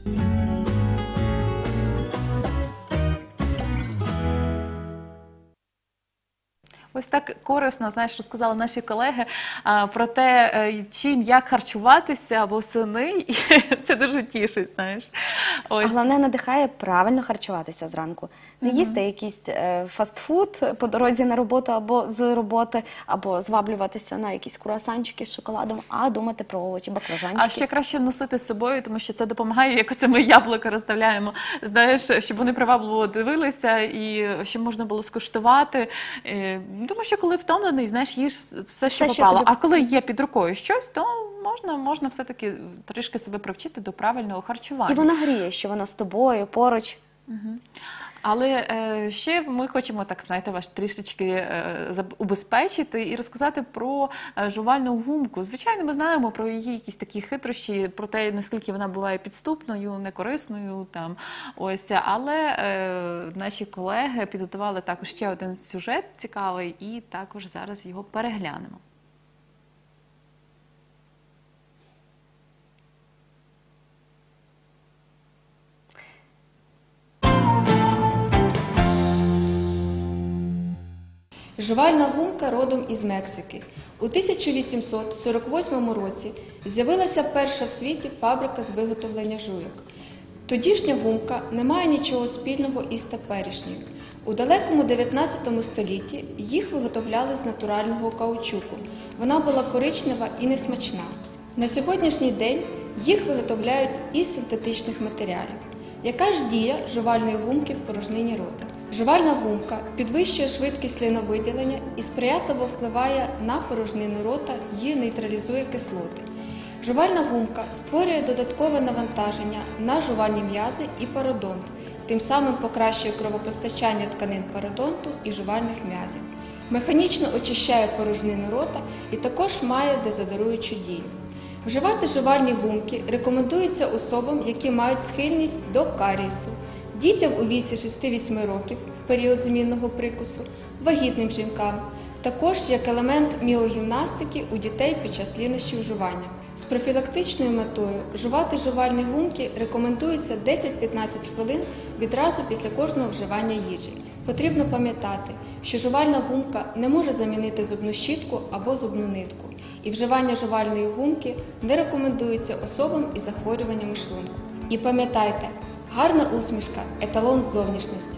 Ось так корисно, знаєш, розказали наші колеги а, про те, е, чим, як харчуватися восени, і це дуже тішить, знаєш. Ось. А головне, надихає правильно харчуватися зранку. Не Мгм. їсти якийсь е, фастфуд по дорозі на роботу або з роботи, або зваблюватися на якісь круасанчики з шоколадом, а думати про овочі, баклажанчики. А ще краще носити з собою, тому що це допомагає, як оце ми яблука розставляємо, знаєш, щоб вони привабливо дивилися і щоб можна було скуштувати. Е, Тому що коли втомлений, знаєш, їж все, що Все, що попало. тобі- А коли є під рукою щось, то можна, можна все-таки трішки себе привчити до правильного харчування. І воно гріє, що воно з тобою, поруч. Мгм. Але е, ще ми хочемо, так знаєте, вас трішечки е, заб- убезпечити і розказати про е, жувальну гумку. Звичайно, ми знаємо про її якісь такі хитрощі, про те, наскільки вона буває підступною, некорисною. Там, ось. Але е, наші колеги підготували також ще один сюжет цікавий і також зараз його переглянемо. Жувальна гумка родом із Мексики. У тисяча вісімсот сорок восьмому році з'явилася перша в світі фабрика з виготовлення жуйок. Тодішня гумка не має нічого спільного із теперішньою. У далекому дев'ятнадцятому столітті їх виготовляли з натурального каучуку. Вона була коричнева і несмачна. На сьогоднішній день їх виготовляють із синтетичних матеріалів. Яка ж дія жувальної гумки в порожнині рота? Жувальна гумка підвищує швидкість слиновиділення і сприятливо впливає на порожнину рота і нейтралізує кислоти. Жувальна гумка створює додаткове навантаження на жувальні м'язи і пародонт, тим самим покращує кровопостачання тканин пародонту і жувальних м'язів. Механічно очищає порожнину рота і також має дезодоруючу дію. Вживати жувальні гумки рекомендується особам, які мають схильність до карієсу, дітям у віці шести-вісьми років в період змінного прикусу, вагітним жінкам, також як елемент міогімнастики у дітей під час лінощів жування. З профілактичною метою жувати жувальні гумки рекомендується десять-п'ятнадцять хвилин відразу після кожного вживання їжі. Потрібно пам'ятати, що жувальна гумка не може замінити зубну щітку або зубну нитку, і вживання жувальної гумки не рекомендується особам із захворюваннями шлунку. І пам'ятайте, гарна усмішка – еталон зовнішності.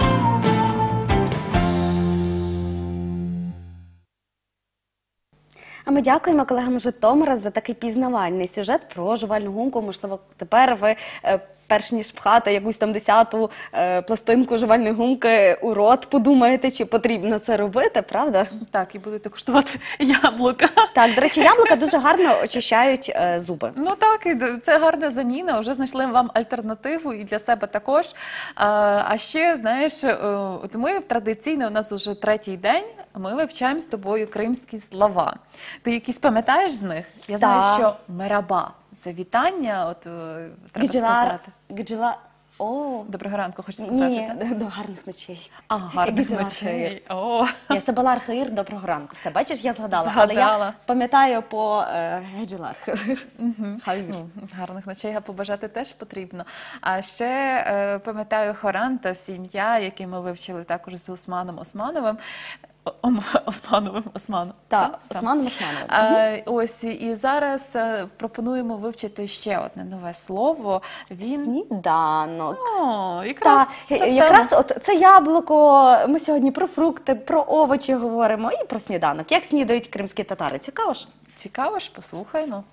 А ми дякуємо колегам Житомира за такий пізнавальний сюжет про жувальну гумку. Можливо, тепер ви, е, перш ніж пхати якусь там десяту е, пластинку жувальної гумки у рот, подумаєте, чи потрібно це робити, правда? Так, і будете куштувати яблука. Так, до речі, яблука дуже гарно очищають е, зуби. Ну так, і це гарна заміна, вже знайшли вам альтернативу і для себе також. А, а ще, знаєш, от ми традиційно, у нас вже третій день, ми вивчаємо з тобою кримські слова. Ти якісь пам'ятаєш з них? Я знаю, Так. що мераба – це вітання, от е, треба Гджелар, сказати. гджела... О. Доброго ранку, хочеш сказати? Ні, так? до гарних ночей. А, гарних Гджелар ночей. хаїр. О. Я Сабалар Хаїр, доброго ранку. Все, бачиш, я згадала. Але Згадала. я пам'ятаю по е, Гджелар Хаїр. Ну, гарних ночей побажати теж потрібно. А ще е, пам'ятаю Хоран та сім'я, які ми вивчили також з Османом Османовим. Ом, Османовим, Османом. Так, Османом Османовим. А, ось, і зараз е, пропонуємо вивчити ще одне нове слово. Він... Сніданок. О, якраз, Так, все в якраз тему. от це яблуко, ми сьогодні про фрукти, про овочі говоримо і про сніданок. Як снідають кримські татари? Цікаво ж? Цікаво ж, послухаймо.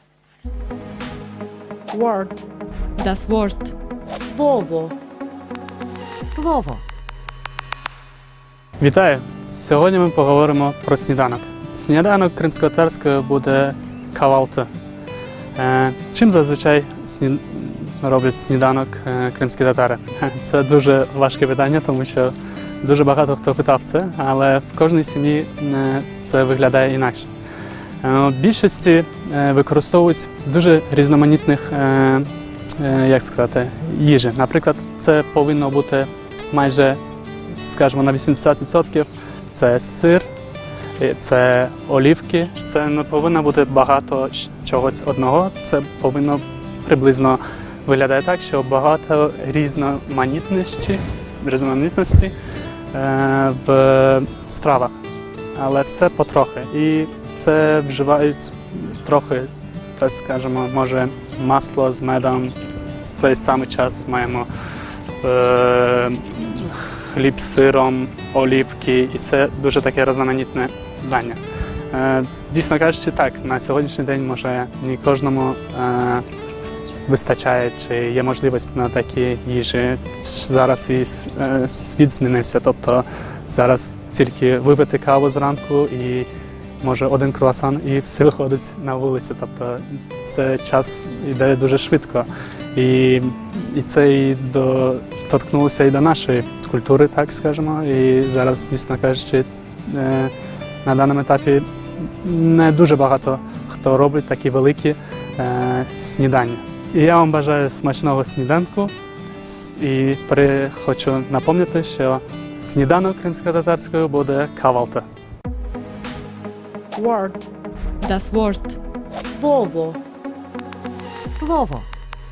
Word. Das Wort. Слово. Слово. Вітаю! Сьогодні ми поговоримо про сніданок. Сніданок кримськотатарською буде кавалти. Е, чим зазвичай сні... роблять сніданок е, кримські татари? Це дуже важке питання, тому що дуже багато хто питав це, але в кожній сім'ї е, це виглядає інакше. Е, в більшості е, використовують дуже різноманітних е, е, як сказати, їжі. Наприклад, це повинно бути майже, скажімо, на вісімдесят відсотків це сир, це олівки, це не повинно бути багато чогось одного, це повинно приблизно виглядати так, що багато різноманітності, різноманітності е, в стравах. але все потрохи. І це вживають трохи, так скажемо, може масло з медом. В той самий час маємо е, хліб з сиром, олівки, і це дуже таке різноманітне дання. Е, дійсно кажучи, так, на сьогоднішній день може не кожному е, вистачає, чи є можливість на такі їжі. Зараз і е, світ змінився, тобто зараз тільки випити каву зранку і може один круасан і все виходить на вулицю. Тобто це час йде дуже швидко. І, і це і до, торкнулося і до нашої культури, так скажемо. І зараз, дійсно кажучи, е, на даному етапі не дуже багато хто робить такі великі е, снідання. І я вам бажаю смачного сніданку. І при, хочу напомнити, що сніданок кримсько-татарською буде кавалта. Word. Das Wort. Слово. Слово.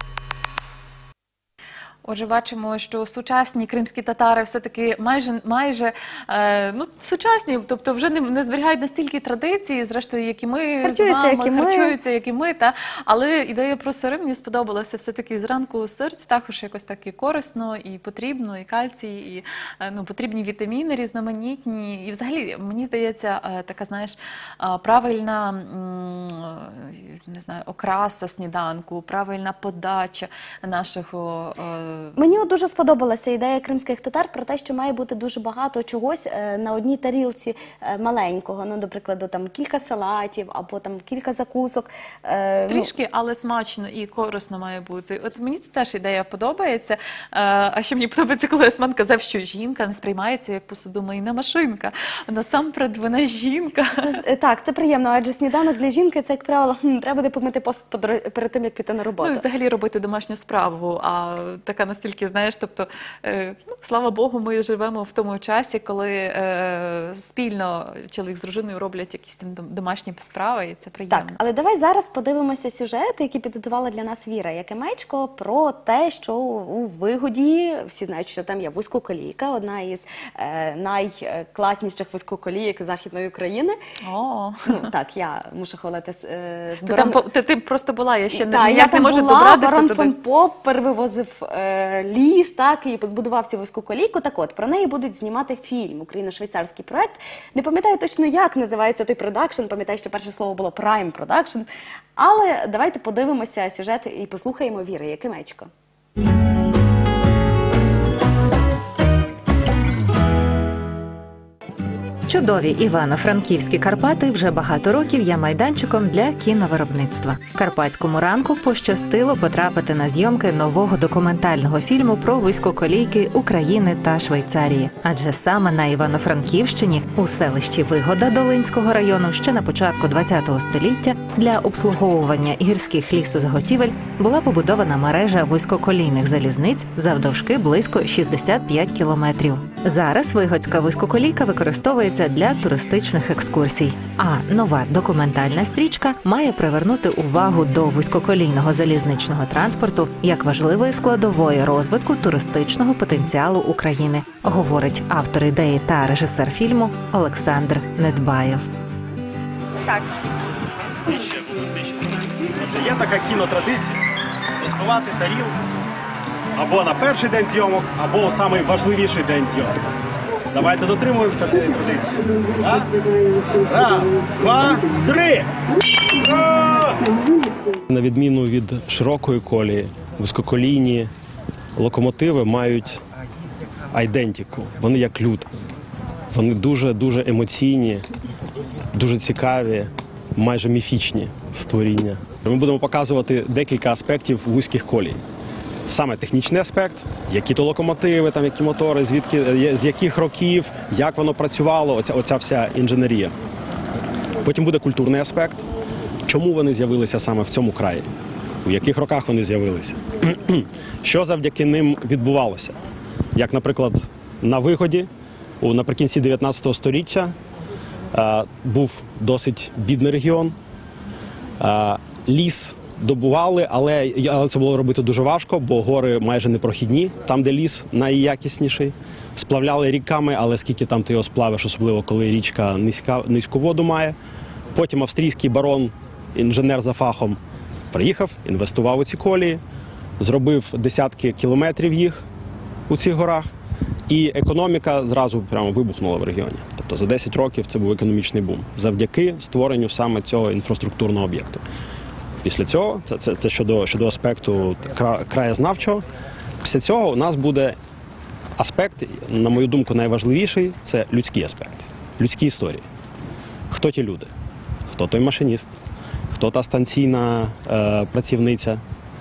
Отже, бачимо, що сучасні кримські татари все-таки майже, майже е, ну, сучасні, тобто вже не, не зберігають настільки традиції, зрештою, як і ми Харчуються, з вами, як і ми. харчуються, як і ми. Та? Але ідея про сири мені сподобалася все-таки зранку сир, це також якось так і корисно, і потрібно, і кальцій, і е, ну, потрібні вітаміни різноманітні. І взагалі, мені здається, е, така, знаєш, е, правильна м, не знаю, окраса сніданку, правильна подача нашого е, Мені дуже сподобалася ідея кримських татар про те, що має бути дуже багато чогось на одній тарілці маленького. Ну, до прикладу, там кілька салатів або там кілька закусок. Трішки, але смачно і корисно має бути. От мені це теж ідея подобається. А ще мені подобається, коли Осман казав, що жінка не сприймається як посудомийна машинка. Насамперед вона жінка. Це, так, це приємно, адже сніданок для жінки – це, як правило, треба буде помити посуд перед тим, як піти на роботу. Ну, і взагалі робити домашню справу, а така настільки, знаєш, тобто, е, ну, слава Богу, ми живемо в тому часі, коли е, спільно чоловік з дружиною роблять якісь там домашні справи, і це приємно. Так, але давай зараз подивимося сюжет, який підготувала для нас Віра Якимечко, про те, що у Вигоді, всі знають, що там є вузькоколійка, одна із е, найкласніших вузькоколійок Західної України. О. Ну, так, я мушу хвалити. Е, ти, там, ти, ти просто була, я ще та, ніяк я не там можу була, добратися Барон туди. фон Поппер вивозив е, ліс, так, і збудував цю вузькоколійку. Так от, про неї будуть знімати фільм, україно-швейцарський проект. Не пам'ятаю точно, як називається той продакшн, пам'ятаю, що перше слово було Prime Production. Але давайте подивимося сюжет і послухаємо Віри Якимечко. Чудові Івано-Франківські Карпати вже багато років є майданчиком для кіновиробництва. Карпатському ранку пощастило потрапити на зйомки нового документального фільму про вузькоколійки України та Швейцарії. Адже саме на Івано-Франківщині, у селищі Вигода Долинського району, ще на початку ХХ століття для обслуговування гірських лісозаготівель була побудована мережа вузькоколійних залізниць завдовжки близько шістдесят п'ять кілометрів. Зараз Вигодська вузькоколійка використовується для туристичних екскурсій. А нова документальна стрічка має привернути увагу до вузькоколійного залізничного транспорту як важливої складової розвитку туристичного потенціалу України, говорить автор ідеї та режисер фільму Олександр Недбаєв. Так. Є така кінотрадиція розбивати тарілку або на перший день зйомок, або у самий важливіший день зйомок. Давайте дотримуємося цієї традиції. Так? Раз, два, три! Ура! На відміну від широкої колії, вузькоколійні локомотиви мають айдентику. Вони як люди. Вони дуже-дуже емоційні, дуже цікаві, майже міфічні створіння. Ми будемо показувати декілька аспектів вузьких колій. Саме технічний аспект, які то локомотиви, там, які мотори, звідки, з яких років, як воно працювало, оця, оця вся інженерія. Потім буде культурний аспект, чому вони з'явилися саме в цьому краї, у яких роках вони з'явилися, що завдяки ним відбувалося. Як, наприклад, на Вигоді, у, наприкінці дев'ятнадцятого століття, був досить бідний регіон, ліс добували, але, але це було робити дуже важко, бо гори майже непрохідні, там, де ліс найякісніший. Сплавляли ріками, але скільки там ти його сплавиш, особливо коли річка низька, низьку воду має. Потім австрійський барон, інженер за фахом, приїхав, інвестував у ці колії, зробив десятки кілометрів їх у цих горах, і економіка зразу прямо вибухнула в регіоні. Тобто за десять років це був економічний бум, завдяки створенню саме цього інфраструктурного об'єкту. Після цього, це, це, це щодо, щодо аспекту кра, краєзнавчого, після цього у нас буде аспект, на мою думку, найважливіший – це людський аспект, людські історії. Хто ті люди? Хто той машиніст? Хто та станційна е, працівниця?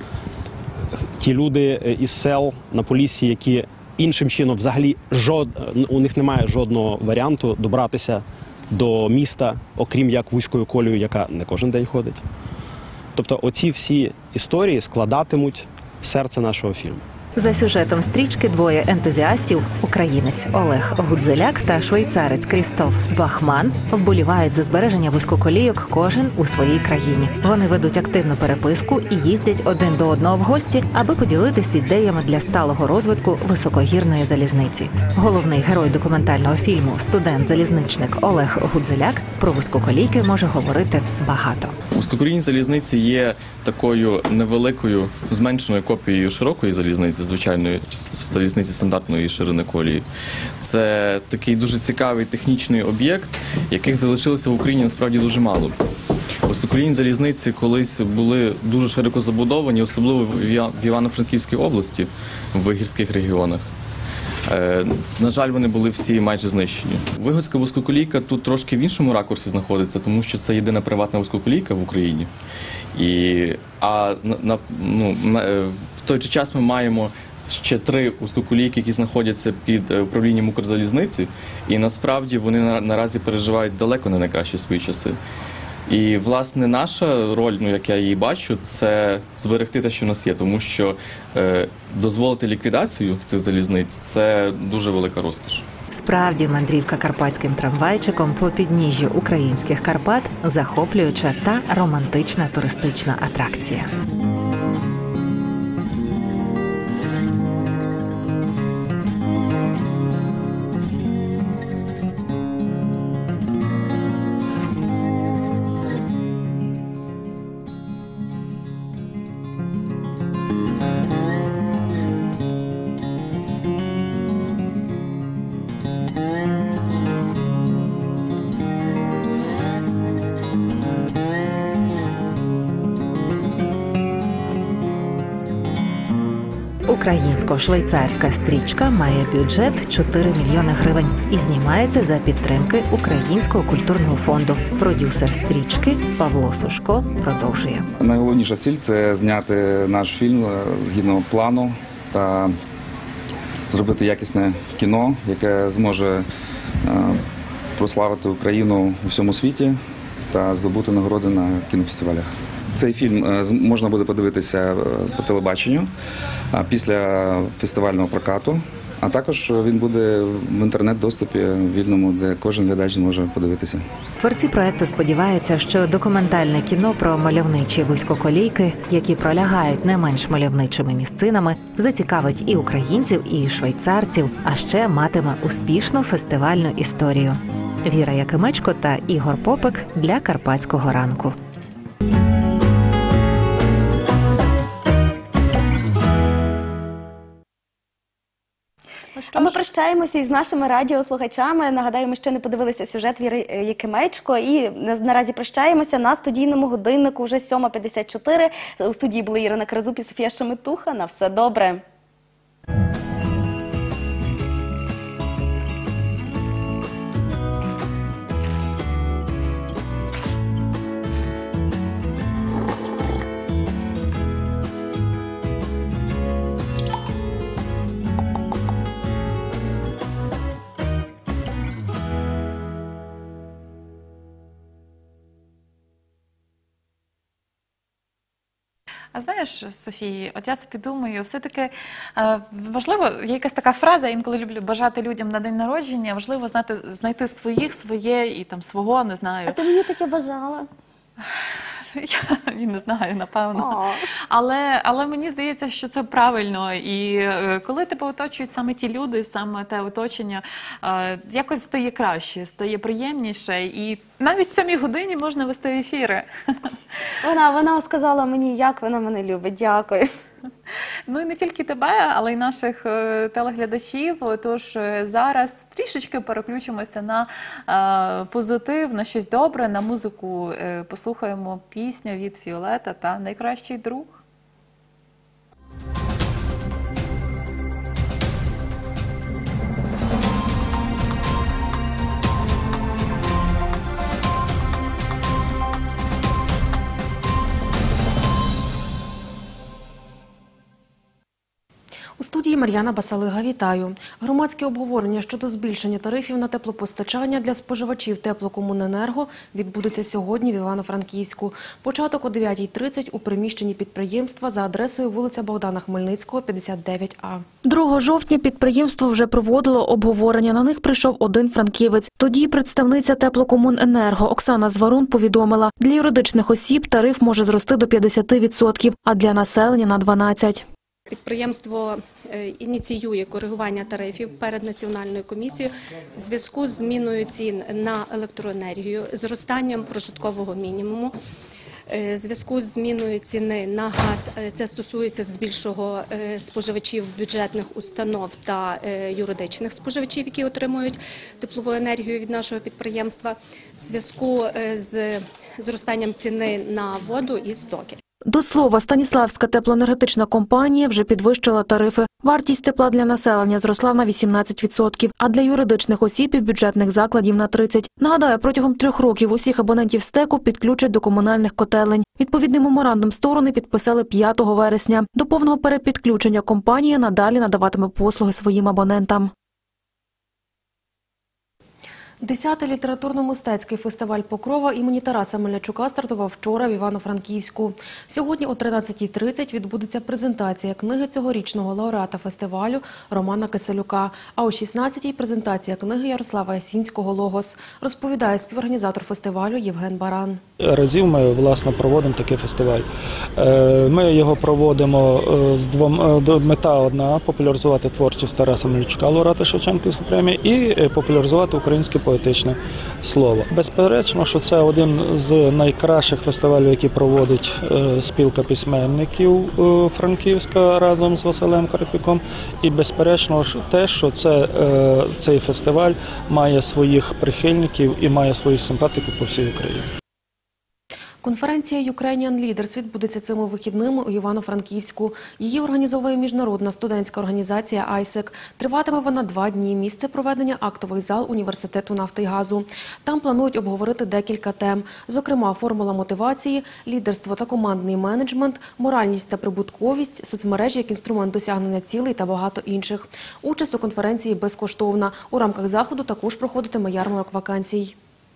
Ті люди із сел на Поліссі, які іншим чином взагалі жод... у них немає жодного варіанту добратися до міста, окрім як вузькою колією, яка не кожен день ходить. Тобто оці всі історії складатимуть серце нашого фільму. За сюжетом стрічки двоє ентузіастів – українець Олег Гудзеляк та швейцарець Крістоф Бахман – вболівають за збереження вузькоколійок кожен у своїй країні. Вони ведуть активну переписку і їздять один до одного в гості, аби поділитися ідеями для сталого розвитку високогірної залізниці. Головний герой документального фільму студент-залізничник Олег Гудзеляк про вузькоколійки може говорити багато. Вузькоколійні залізниці є такою невеликою, зменшеною копією широкої залізниці, звичайної залізниці стандартної ширини колії. Це такий дуже цікавий технічний об'єкт, яких залишилося в Україні насправді дуже мало. Вузькоколійні залізниці колись були дуже широко забудовані, особливо в Івано-Франківській області, в гірських регіонах. На жаль, вони були всі майже знищені. Вигодська вузькоколійка тут трошки в іншому ракурсі знаходиться, тому що це єдина приватна вузькоколійка в Україні. І, а на, ну, на, в той же час ми маємо ще три вузькоколійки, які знаходяться під управлінням Укрзалізниці, і насправді вони на, наразі переживають далеко не найкращі свої часи. І, власне, наша роль, ну, як я її бачу, це зберегти те, що в нас є, тому що е, дозволити ліквідацію цих залізниць – це дуже велика розкіш. Справді, мандрівка карпатським трамвайчиком по підніжжю українських Карпат – захоплююча та романтична туристична атракція. Українсько-швейцарська стрічка має бюджет чотири мільйони гривень і знімається за підтримки Українського культурного фонду. Продюсер стрічки Павло Сушко продовжує. Найголовніша ціль – це зняти наш фільм згідно плану та зробити якісне кіно, яке зможе прославити Україну у всьому світі та здобути нагороди на кінофестивалях. Цей фільм можна буде подивитися по телебаченню після фестивального прокату, а також він буде в інтернет-доступі вільному, де кожен глядач може подивитися. Творці проекту сподіваються, що документальне кіно про мальовничі вузькоколійки, які пролягають не менш мальовничими місцинами, зацікавить і українців, і швейцарців, а ще матиме успішну фестивальну історію. Віра Якимечко та Ігор Попик для Карпатського ранку. А ми прощаємося із нашими радіослухачами. Нагадаю, ми ще не подивилися сюжет Віри Якимечко. І наразі прощаємося на студійному годиннику. Вже сьома п'ятдесят чотири. У студії були Ірина Каразуп і Софія Шеметуха. На все добре. А знаєш, Софії, от я собі думаю, все-таки е, важливо, є якась така фраза, я інколи люблю бажати людям на день народження, важливо знати, знайти своїх, своє і там свого, не знаю. А ти мені таке бажала? Я не знаю, напевно. Але, але мені здається, що це правильно. І е, коли тебе оточують саме ті люди, саме те оточення, е, якось стає краще, стає приємніше. І навіть в сьомій годині можна вести ефіри. Вона, вона сказала мені, як вона мене любить. Дякую. Ну і не тільки тебе, але й наших е, телеглядачів. Тож е, зараз трішечки переключимося на е, позитив, на щось добре, на музику. Е, послухаємо пісню від Фіолета та «Найкращий друг». У студії Мар'яна Басалига, вітаю. Громадське обговорення щодо збільшення тарифів на теплопостачання для споживачів теплокомуненерго відбудеться сьогодні в Івано-Франківську. Початок о дев'ятій тридцять у приміщенні підприємства за адресою вулиця Богдана Хмельницького, п'ятдесят дев'ять А. другого жовтня підприємство вже проводило обговорення. На них прийшов один франківець. Тоді представниця теплокомуненерго Оксана Зварун повідомила, для юридичних осіб тариф може зрости до п'ятдесят відсотків, а для населення – на дванадцять відсотків. Підприємство ініціює коригування тарифів перед Національною комісією в зв'язку з зміною цін на електроенергію, зростанням прожиткового мінімуму, в зв'язку з зміною ціни на газ. Це стосується здебільшого споживачів бюджетних установ та юридичних споживачів, які отримують теплову енергію від нашого підприємства, в зв'язку з зростанням ціни на воду і стоки. До слова, Станіславська теплоенергетична компанія вже підвищила тарифи. Вартість тепла для населення зросла на вісімнадцять відсотків, а для юридичних осіб і бюджетних закладів – на тридцять відсотків. Нагадаю, протягом трьох років усіх абонентів СТЕКу підключать до комунальних котелень. Відповідний меморандум сторони підписали п'ятого вересня. До повного перепідключення компанія надалі надаватиме послуги своїм абонентам. Десятий літературно-мистецький фестиваль «Покрова» імені Тараса Мельничука стартував вчора в Івано-Франківську. Сьогодні о тринадцятій тридцять відбудеться презентація книги цьогорічного лауреата фестивалю Романа Киселюка, а о шістнадцятій – презентація книги Ярослава Ясінського «Логос», розповідає співорганізатор фестивалю Євген Баран. Разів ми, власне, проводимо такий фестиваль. Ми його проводимо з двом, мета одна – популяризувати творчість Тараса Мельничука, лауреата Шевченківської премії, і популяризувати українське поетичне слово. Безперечно, що це один з найкращих фестивалів, які проводить спілка письменників Франківська разом з Василем Карпюком. І безперечно те, що це, цей фестиваль має своїх прихильників і має своїх симпатиків по всій Україні. Конференція Ukrainian Leaders відбудеться цими вихідними у Івано-Франківську. Її організовує міжнародна студентська організація «Айсек». Триватиме вона два дні. Місце проведення – актовий зал Університету нафти і газу. Там планують обговорити декілька тем. Зокрема, формула мотивації, лідерство та командний менеджмент, моральність та прибутковість, соцмережі як інструмент досягнення цілей та багато інших. Участь у конференції безкоштовна. У рамках заходу також проходитиме ярмарок вакансій.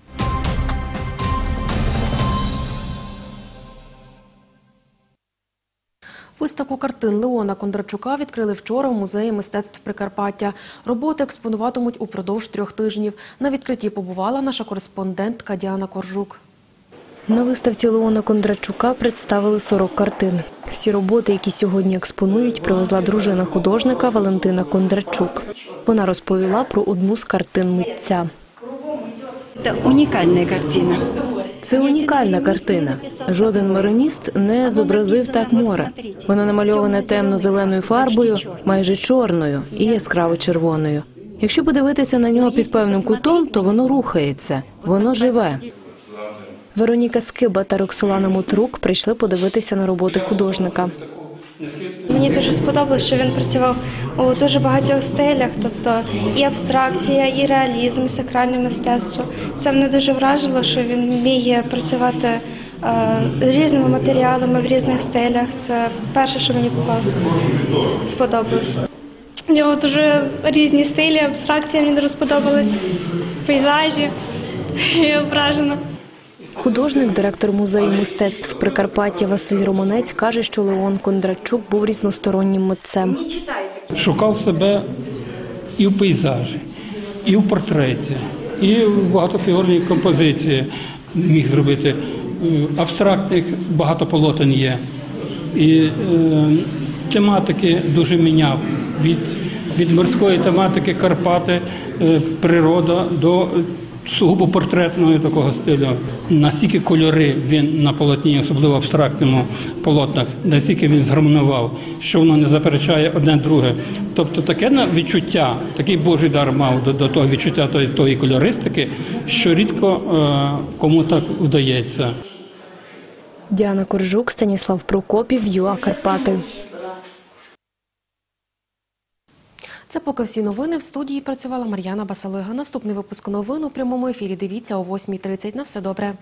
Виставку картин Леона Кондрачука відкрили вчора в Музеї мистецтв Прикарпаття. Роботи експонуватимуть упродовж трьох тижнів. На відкритті побувала наша кореспондентка Діана Коржук. На виставці Леона Кондрачука представили сорок картин. Всі роботи, які сьогодні експонують, привезла дружина художника Валентина Кондрачук. Вона розповіла про одну з картин митця. Це унікальна картина. Це унікальна картина. Жоден мариніст не зобразив так море. Воно намальоване темно-зеленою фарбою, майже чорною і яскраво червоною. Якщо подивитися на нього під певним кутом, то воно рухається, воно живе. Вероніка Скиба та Роксолана Мотрук прийшли подивитися на роботи художника. Мені дуже сподобалось, що він працював у дуже багатьох стилях, тобто і абстракція, і реалізм, і сакральне мистецтво. Це мене дуже вражило, що він вміє працювати е, з різними матеріалами в різних стилях. Це перше, що мені попалося, сподобалось. У нього дуже різні стилі, абстракція мені дуже сподобалась, пейзажі, я вражена. Художник, директор Музею мистецтв Прикарпаття Василь Романець каже, що Леон Кондрачук був різностороннім митцем. Шукав себе і в пейзажі, і в портреті, і в багатофігурній композиції міг зробити абстрактних багато полотен є. І е, тематики дуже міняв. Від, від морської тематики Карпати, е, природа до сугубо портретного такого стилю. Настільки кольори він на полотні, особливо в абстрактному полотнах, настільки він згармонував, що воно не заперечає одне друге. Тобто таке відчуття, такий Божий дар мав до, до того відчуття тої, тої кольористики, що рідко е, кому так вдається. Діана Коржук, Станіслав Прокопів, ЮА Карпати. Це поки всі новини. В студії працювала Мар'яна Басалига. Наступний випуск новин у прямому ефірі дивіться о восьмій тридцять. На все добре.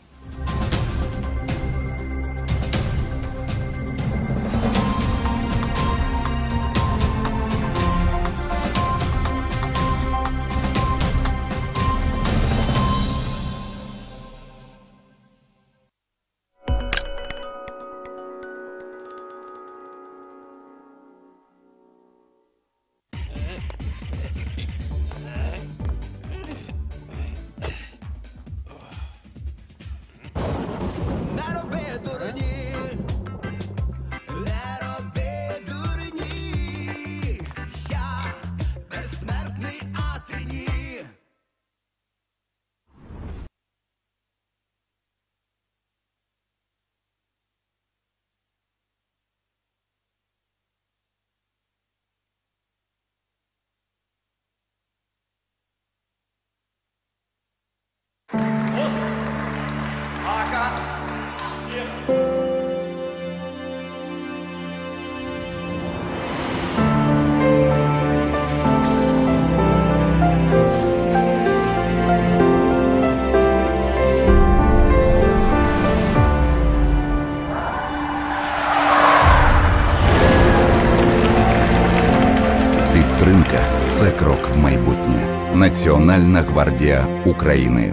Підтримка – це крок в майбутнє. Національна гвардія України.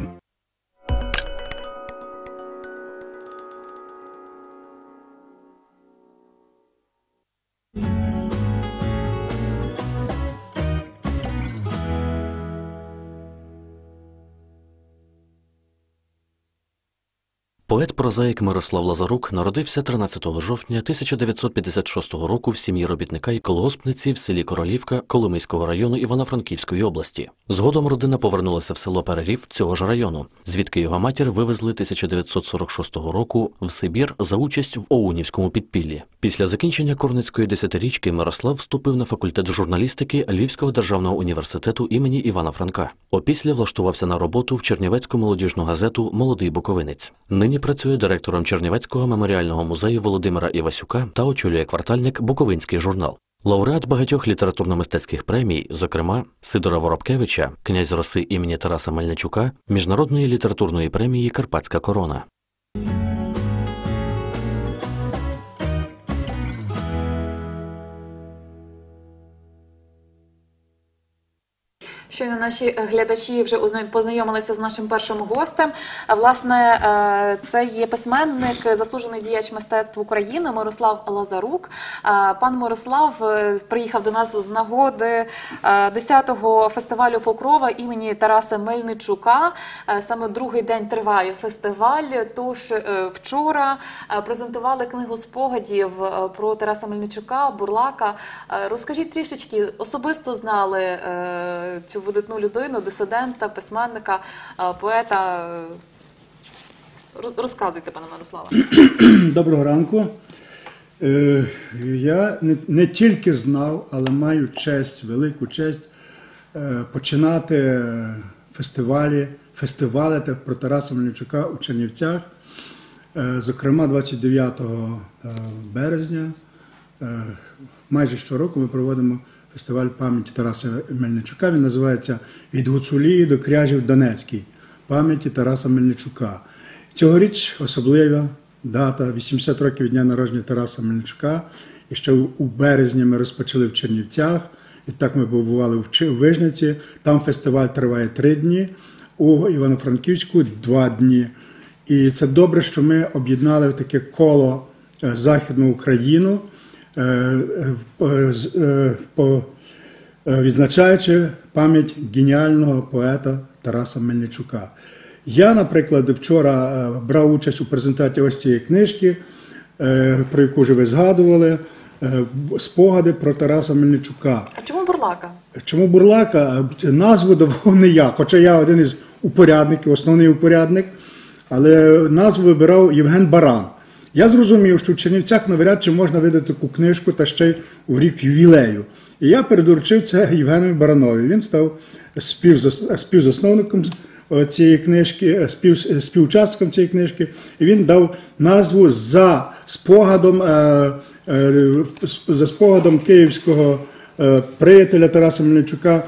Поет-прозаїк Мирослав Лазарук народився тринадцятого жовтня тисяча дев'ятсот п'ятдесят шостого року в сім'ї робітника і колгоспниці в селі Королівка Коломийського району Івано-Франківської області. Згодом родина повернулася в село Перерів цього ж району, звідки його матір вивезли тисяча дев'ятсот сорок шостого року в Сибір за участь в Оунівському підпіллі. Після закінчення Корницької десятирічки Мирослав вступив на факультет журналістики Львівського державного університету імені Івана Франка. Опісля влаштувався на роботу в Чернівецьку молодіжну газету «Молодий буковинець». Нині працює директором Чернівецького меморіального музею Володимира Івасюка та очолює квартальник «Буковинський журнал». Лауреат багатьох літературно-мистецьких премій, зокрема Сидора Воробкевича, князь Роси імені Тараса Мельничука, міжнародної літературної премії «Карпатська корона». Щойно наші глядачі вже познайомилися з нашим першим гостем. Власне, це є письменник, заслужений діяч мистецтв України Мирослав Лазарук. Пан Мирослав приїхав до нас з нагоди десятого фестивалю Покрова імені Тараса Мельничука. Саме другий день триває фестиваль, тож вчора презентували книгу спогадів про Тараса Мельничука, Бурлака. Розкажіть трішечки, особисто знали цю видатну людину, дисидента, письменника, поета. Розказуйте, пане Мирославе. Доброго ранку. Я не тільки знав, але маю честь, велику честь починати фестивалі, фестивалити про Тараса Мельничука у Чернівцях. Зокрема, двадцять дев'ятого березня, майже щороку ми проводимо фестиваль пам'яті Тараса Мельничука. Він називається «Від Гуцулії до Кряжів Донецький. Пам'яті Тараса Мельничука». Цьогоріч особлива дата – вісімдесят років від дня народження Тараса Мельничука. І ще у березні ми розпочали в Чернівцях. І так ми побували в Вижниці. Там фестиваль триває три дні. У Івано-Франківську – два дні. І це добре, що ми об'єднали таке коло Західну Україну, відзначаючи пам'ять геніального поета Тараса Мельничука. Я, наприклад, вчора брав участь у презентації ось цієї книжки, про яку вже ви згадували, «Спогади про Тараса Мельничука». А чому Бурлака? Чому Бурлака? Назву давав не я, хоча я один із упорядників, основний упорядник, але назву вибирав Євген Баран. Я зрозумів, що в Чернівцях навряд чи можна видати таку книжку та ще й у рік ювілею. І я передурчив це Євгенові Баранові. Він став співзасновником цієї книжки, спів, співучасником цієї книжки, і він дав назву за спогадом, за спогадом київського приятеля Тараса Мельничука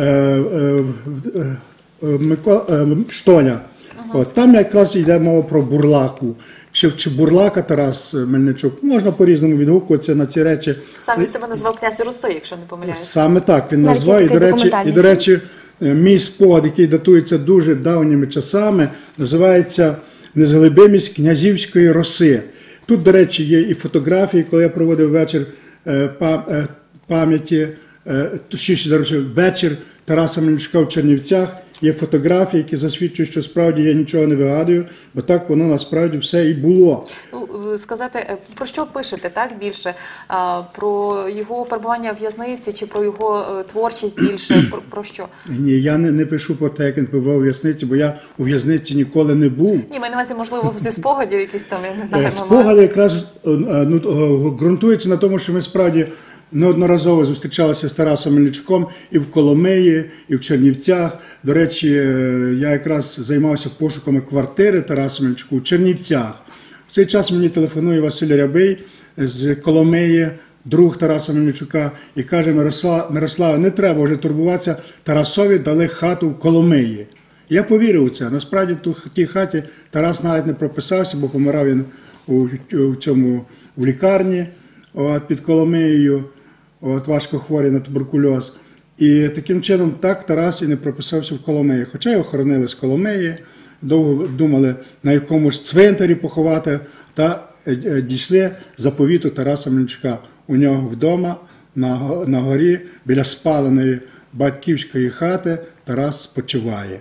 Штоня. От, там якраз йде мова про Бурлаку. Чи, чи Бурлака Тарас Мельничук, можна по-різному відгукуватися на ці речі. Сам він себе назвав князь Руси, якщо не помиляюся. Саме так він назвав. І, до речі, і, до речі, мій спогад, який датується дуже давніми часами, називається «Незглибимість князівської роси». Тут, до речі, є і фотографії, коли я проводив вечір пам'яті, вечір Тараса Мельничука в Чернівцях. Є фотографії, які засвідчують, що справді я нічого не вигадую, бо так воно насправді все і було. Ну, сказати, про що пишете, так, більше? Про його перебування в в'язниці чи про його творчість більше? Про, про що? Ні, я не, не пишу про те, як він перебував у в'язниці, бо я у в'язниці ніколи не був. Ні, маю на увазі, можливо, зі спогадів якісь там, я не знаю. Спогади якраз ну, ґрунтуються на тому, що ми справді неодноразово зустрічалися з Тарасом Мельничуком і в Коломиї, і в Чернівцях. До речі, я якраз займався пошуками квартири Тараса Мельничука в Чернівцях. В цей час мені телефонує Василь Рябий з Коломиї, друг Тараса Мельничука, і каже: Мирославе, не треба вже турбуватися, Тарасові дали хату в Коломиї. Я повірив у це. Насправді в тій хаті Тарас навіть не прописався, бо помирав він у, у цьому, в лікарні от, під Коломиєю. От, важко хворий на туберкульоз. І таким чином так Тарас і не прописався в Коломиї. Хоча його хоронили з Коломиї, довго думали на якомусь цвинтарі поховати, та дійшли заповіту Тараса Мельничука. У нього вдома на, на горі біля спаленої батьківської хати Тарас спочиває.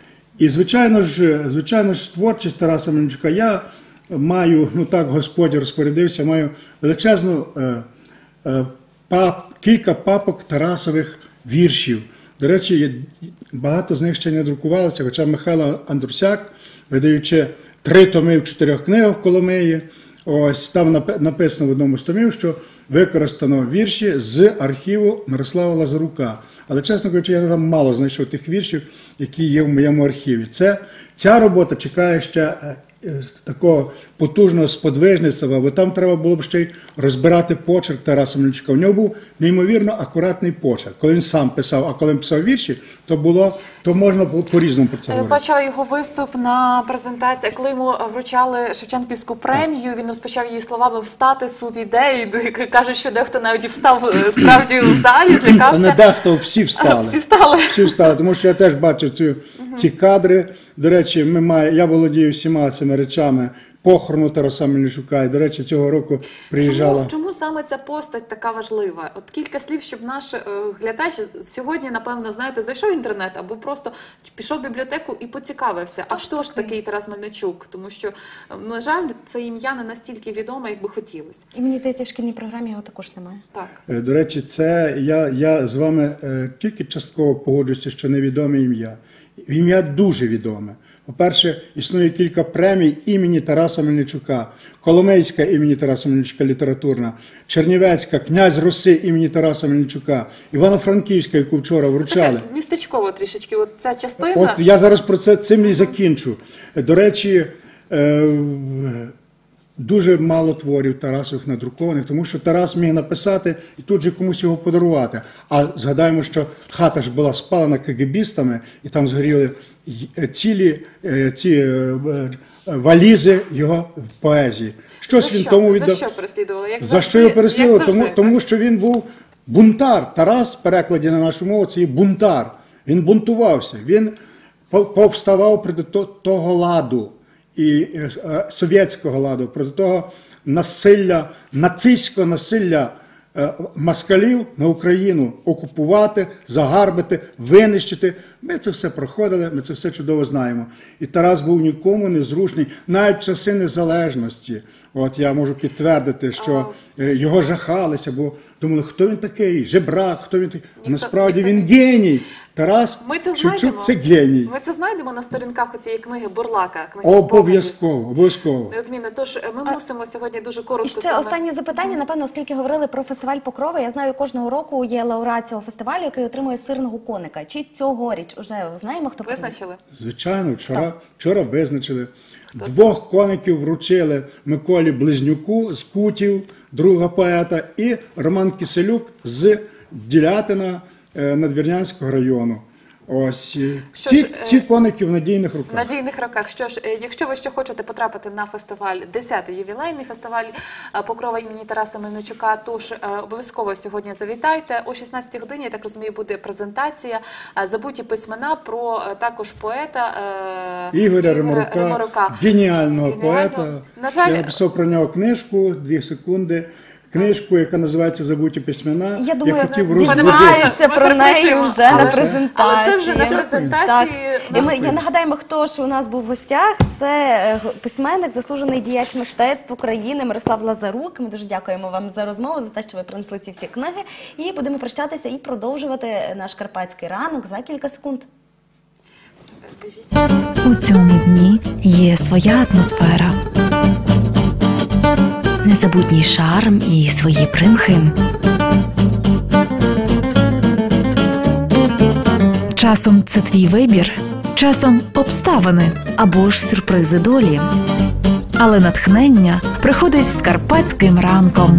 І звичайно ж, звичайно ж творчість Тараса Мельничука я маю, ну так Господь розпорядився, маю величезну е, е, Пап, кілька папок Тарасових віршів. До речі, багато з них ще не друкувалося, хоча Михайло Андрусяк, видаючи три томи в чотирьох книгах в Коломиї, ось там написано в одному з томів, що використано вірші з архіву Мирослава Лазарука. Але, чесно кажучи, я там мало знайшов тих віршів, які є в моєму архіві. Це, ця робота чекає ще такого потужного сподвижництва, бо там треба було б ще й розбирати почерк Тараса Мельничука. У нього був неймовірно акуратний почерк. Коли він сам писав, а коли він писав вірші, то було, то можна по-різному про це говорити. Бачила його виступ на презентації, коли йому вручали Шевченківську премію, він розпочав її словами «Встати, суд іде», і каже, що дехто навіть встав справді в залі, злякався. Не дехто, всі встали. Всі встали. Всі встали, тому що я теж бачив ці, ці кадри. До речі, ми має, я володію всіма цими речами похорону Тараса Мельничука. І, до речі, цього року приїжджала... Чому, чому саме ця постать така важлива? От кілька слів, щоб наш е, глядач сьогодні, напевно, знаєте, зайшов в інтернет або просто пішов в бібліотеку і поцікавився. А хто ж такий Тарас Мельничук? Тому що, на жаль, це ім'я не настільки відоме, як би хотілося. І мені здається, в шкільній програмі його також немає. Так. До речі, це я, я з вами е, тільки частково погоджуюся, що невідоме ім'я. Ім'я дуже відоме. По-перше, існує кілька премій імені Тараса Мельничука. Коломийська імені Тараса Мельничука літературна, Чернівецька, князь Руси імені Тараса Мельничука, Івано-Франківська, яку вчора вручали. Таке містечково трішечки, от ця частина. От я зараз про це цим і закінчу. До речі, е, дуже мало творів Тарасових надрукованих, тому що Тарас міг написати і тут же комусь його подарувати. А згадаємо, що хата ж була спалена кегебістами, і там згоріли цілі ці валізи його в поезії. Щось За він що? тому віддав. За що переслідували? Як За завжди, що його переслідували? як завжди, Тому, так? тому що він був бунтар. Тарас, в перекладі на нашу мову, це є бунтар. Він бунтувався, він повставав проти того ладу і совєтського ладу, проти того насилля, нацистського насилля москалів на Україну окупувати, загарбити, винищити. Ми це все проходили, ми це все чудово знаємо. І Тарас був нікому не зручний, навіть в часи незалежності. От я можу підтвердити, що його жахалися, бо думали, хто він такий, жебрак, хто він такий. Насправді він геній. Тарас Ми це Шевчук знайдемо. – це геній. Ми це знайдемо на сторінках цієї книги Бурлака. Книги Обов'язково, обов'язково. Неодмінно. Тож ми мусимо сьогодні дуже коротко. І ще саме... останнє запитання, напевно, оскільки говорили про фестиваль Покрова, я знаю, кожного року є лауреат цього фестивалю, який отримує сирного коника. Чи цьогоріч уже знаємо, хто визначили? Звичайно, вчора, вчора визначили. Хто Двох це? коників вручили Миколі Близнюку з Кутів, друга поета, і Роман Киселюк з Ділятина Надвірнянського району. Ось ці, ж, ці коники в надійних руках. В надійних руках. Що ж, якщо ви ще хочете потрапити на фестиваль, десятий ювілейний фестиваль Покрова імені Тараса Мельничука, тож обов'язково сьогодні завітайте. О шістнадцятій годині, я так розумію, буде презентація «Забуті письмена» про також поета Ігоря, Ігоря Римарука, Римарука. Геніального Геніального. поета. На жаль, я написав про нього книжку, дві секунди. Книжку, яка називається «Забуті письмена». Я думаю, я хотів дізнається про неї вже але, на презентації. Але це вже на презентації. І ми, я нагадаємо, хто ж у нас був в гостях. Це письменник, заслужений діяч мистецтв України Мирослав Лазарук. Ми дуже дякуємо вам за розмову, за те, що ви принесли ці всі книги. І будемо прощатися і продовжувати наш карпатський ранок за кілька секунд. У цьому дні є своя атмосфера. Незабутній шарм і свої примхи. Часом це твій вибір, часом обставини або ж сюрпризи долі. Але натхнення приходить з карпатським ранком.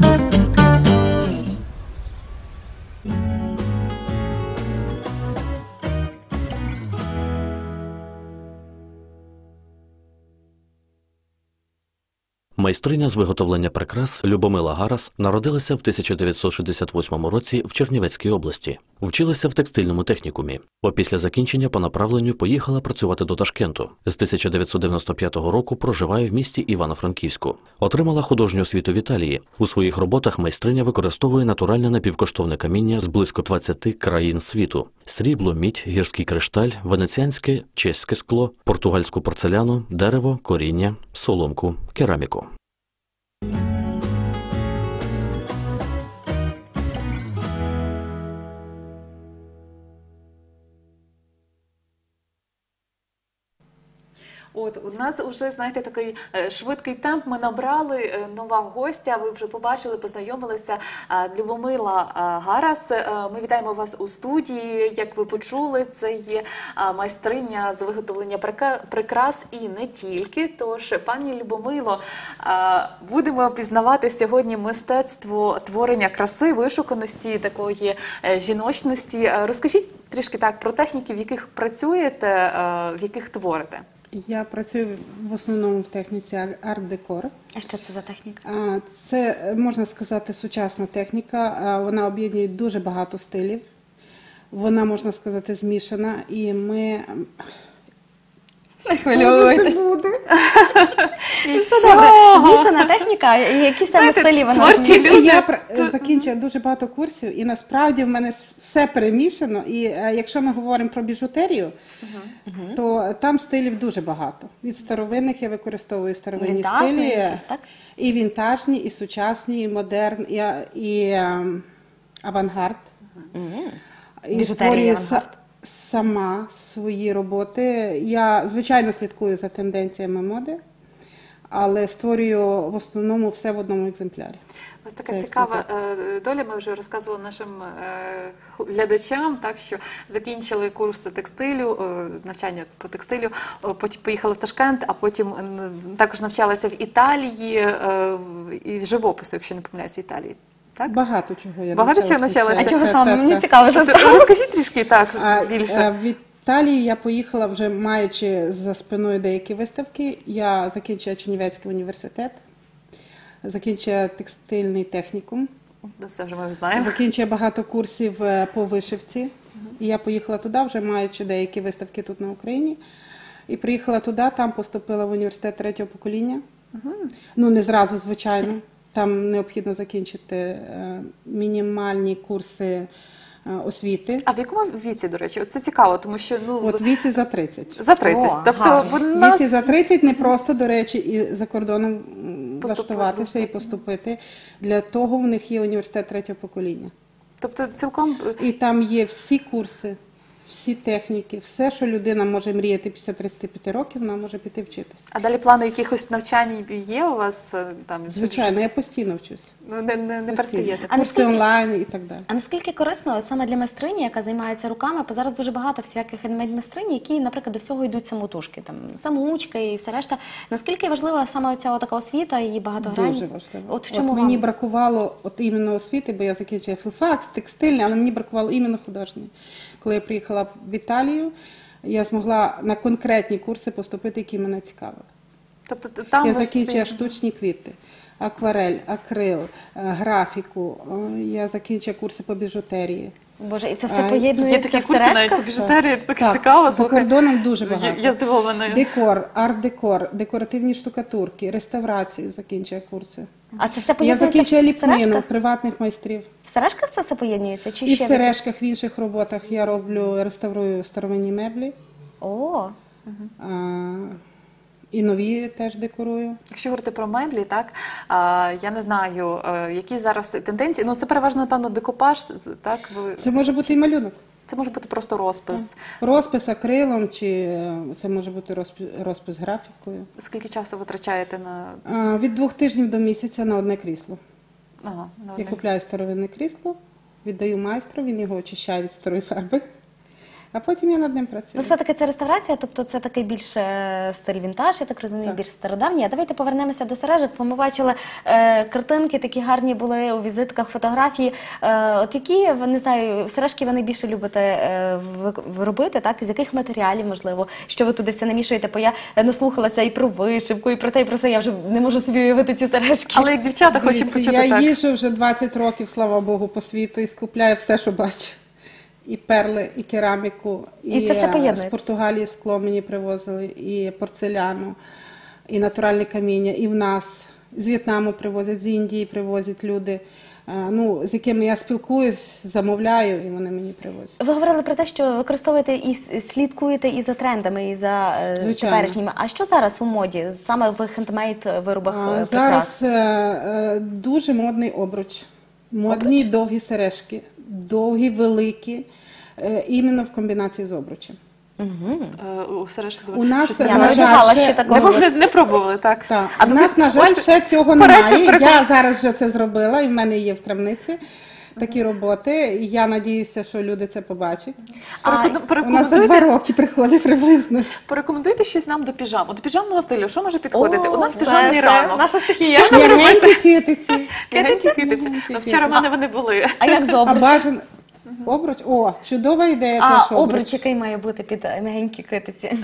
Майстриня з виготовлення прикрас Любомила Гарас народилася в тисяча дев'ятсот шістдесят восьмому році в Чернівецькій області. Вчилася в текстильному технікумі. Опісля закінчення по направленню поїхала працювати до Ташкенту. З тисяча дев'ятсот дев'яносто п'ятого року проживає в місті Івано-Франківську. Отримала художню освіту в Італії. У своїх роботах майстриня використовує натуральне напівкоштовне каміння з близько двадцяти країн світу. Срібло, мідь, гірський кришталь, венеціанське, чеське скло, португальську порцеляну, дерево, коріння, соломку, кераміку. От, у нас вже, знаєте, такий е, швидкий темп, ми набрали е, нова гостя, ви вже побачили, познайомилися. Е, Любомила е, Гарас, е, ми вітаємо вас у студії, як ви почули, це є е, майстриня з виготовлення прикрас і не тільки. Тож, пані Любомило, е, будемо пізнавати сьогодні мистецтво творення краси, вишуканості, такої е, жіночності. Е, розкажіть трішки так про техніки, в яких працюєте, е, в яких творите. Я працюю в основному в техніці арт-декор. А що це за техніка? Це, можна сказати, сучасна техніка. Вона об'єднує дуже багато стилів. Вона, можна сказати, змішана. І ми... Не хвилюйтесь. Це добре. Змішана техніка, які саме стилі вона змішана? Я закінчила дуже багато курсів, і насправді в мене все перемішано. І якщо ми говоримо про біжутерію, то там стилів дуже багато. Від старовинних я використовую старовинні стилі. І вінтажні, і сучасні, і модерн, і авангард. І створюю сама свої роботи. Я, звичайно, слідкую за тенденціями моди, але створюю в основному все в одному екземплярі. У вас така цікава доля, ми вже розказували нашим глядачам, так, що закінчили курс текстилю, навчання по текстилю, потім поїхали в Ташкент, а потім також навчалися в Італії, і живопису, якщо не помиляюсь, в Італії. Так? Багато чого я Багато чого навчалася. А чого саме? Мені цікаво. Розкажіть трішки так більше. В Італії я поїхала вже маючи за спиною деякі виставки. Я закінчила Чернівецький університет, закінчила текстильний технікум. Ну, все вже ми знаємо. Закінчила багато курсів по вишивці. І я поїхала туди, вже маючи деякі виставки тут на Україні. І приїхала туди, там поступила в університет третього покоління. Ну, не зразу, звичайно. Там необхідно закінчити е, мінімальні курси е, освіти. А в якому віці, до речі? От це цікаво, тому що... Ну, От віці за тридцять. За тридцять. О, тобто, ага. в нас... Віці за тридцять не просто, до речі, і за кордоном влаштуватися і поступити. Для того в них є університет третього покоління. Тобто цілком... І там є всі курси, всі техніки, все, що людина може мріяти після тридцяти п'яти років, вона може піти вчитися. А далі плани якихось навчань є у вас? Там, Звичайно, я постійно вчусь. Ну, не, не, не перестаєте. Курси наскільки... онлайн і так далі. А наскільки корисно саме для майстрині, яка займається руками, бо зараз дуже багато всіляких хендмейд-майстринь, які, наприклад, до всього йдуть самотужки, там, самоучки і все решта. Наскільки важлива саме ця така освіта і багатогранність? Дуже важливо. От, чому от мені вам? бракувало от іменно освіти, бо я закінчила філфак, текстильний, але мені бракувало іменно художньої. Коли я приїхала в Італію, я змогла на конкретні курси поступити, які мене цікавили. Тобто, там я ви закінчила свій... штучні квіти, акварель, акрил, графіку, я закінчила курси по біжутерії. Боже, і це все поєднується Є такі в курси навіть сережках? по біжутерії, це так, так цікаво. За кордоном дуже багато. Я, я здивована. Декор, арт-декор, декоративні штукатурки, реставрацію закінчила курси. А це все Я поєднується закінчила в ліпнину сережках? приватних майстрів. В сережках це все поєднується? Чи І ще в сережках, в інших роботах я роблю, реставрую старовинні меблі. О! А, і нові теж декорую. Якщо говорити про меблі, так, а, я не знаю, а, які зараз тенденції, ну це переважно, напевно, декупаж, так? Ви... Це може бути і малюнок. Це може бути просто розпис. Розпис акрилом, чи це може бути розпис, розпис графікою. Скільки часу витрачаєте на... А, від двох тижнів до місяця на одне крісло. Ага, на Я одне. купляю старовинне крісло, віддаю майстру, він його очищає від старої фарби. А потім я над ним працюю. Ну, все-таки це реставрація, тобто це такий більш е, стиль вінтаж, я так розумію, Так. більш стародавній. А давайте повернемося до сережок, бо ми бачили е, картинки, такі гарні були у візитках, фотографії. Е, от які, ви, не знаю, сережки ви найбільше любите е, ви- виробити, так? З яких матеріалів, можливо, що ви туди все намішуєте? Бо я наслухалася і про вишивку, і про те, і про все, я вже не можу собі уявити ці сережки. Але як дівчата хочемо Дивіться, почути я так. їжджу вже двадцять років, слава Богу, по світу і скупляю все, що бачу. І перли, і кераміку, І це все е, поєднуєте? з Португалії скло мені привозили, і порцеляну, і натуральне каміння, і в нас. З В'єтнаму привозять, з Індії привозять люди, е, ну, з якими я спілкуюсь, замовляю, і вони мені привозять. Ви говорили про те, що використовуєте і с- слідкуєте і за трендами, і за е, Звичайно. теперішніми. А що зараз у моді, саме в хендмейд виробах А, е, прикрас? зараз е, е, дуже модний обруч. Модні Обруч? довгі сережки, довгі, великі, е, іменно в комбінації з обручем. Е, У сережки У нас, Щось на я жаль, надягала ще- ще такого. Не, не пробували, так. Так. А У нас, на жаль, от- ще цього порадьте, немає. перекон- Я зараз вже це зробила, і в мене є в крамниці такі роботи. І я надіюся, що люди це побачать. Перекон- У нас за порекомендуйте- два роки приходить приблизно. Порекомендуйте щось нам до піжаму. До піжамного стилю, що може підходити? О, У нас це піжамний все ранок. наша стихія. Що нам робити? Легенькі китиці. Китиці, китиці. Ну, вчора в мене вони були. А як з А обручем? бажано... Обруч? О, чудова ідея А теж обруч. обруч який має бути під е, м'ягенькі китиці?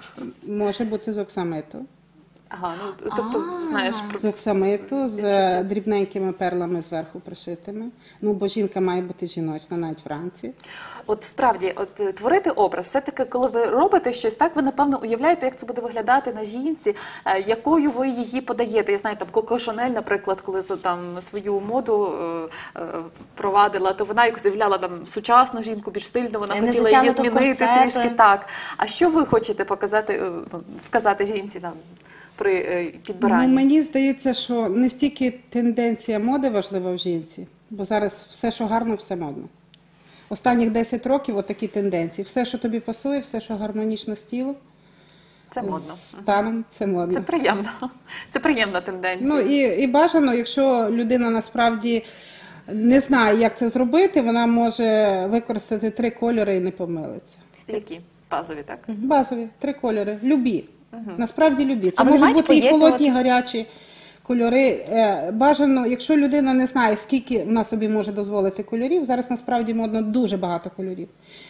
Може бути з оксамиту. Ага, ну, тобто, знаєш, про- З оксамиту, з е, дрібненькими перлами зверху пришитими. Ну, бо жінка має бути жіночна, навіть вранці. От справді, от е, творити образ, все-таки, коли ви робите щось, так ви напевно уявляєте, як це буде виглядати на жінці, е, якою ви її подаєте. Я знаю, там Коко Шанель, наприклад, коли за- там свою моду е, е, провадила, то вона якось уявляла там сучасну жінку, більш стильну, вона Не хотіла її затягнуто в змінити корсети. трішки так. А що ви хочете показати, е, ну, вказати жінці там при е, підбиранні? Ну, мені здається, що не стільки тенденція моди важлива в жінці, бо зараз все, що гарно, все модно. Останніх десять років отакі тенденції. Все, що тобі пасує, все, що гармонічно з тілом, Це модно. з станом, це модно. Це приємно. Це приємна тенденція. Ну і, і бажано, якщо людина насправді не знає, як це зробити, вона може використати три кольори і не помилиться. Які? Базові, так? Базові, три кольори, любі. Насправді любі. Це А вони можуть мають бути і холодні, і поєднуватись? гарячі кольори. Е, Бажано, якщо людина не знає, скільки вона собі може дозволити кольорів, зараз насправді модно дуже багато кольорів.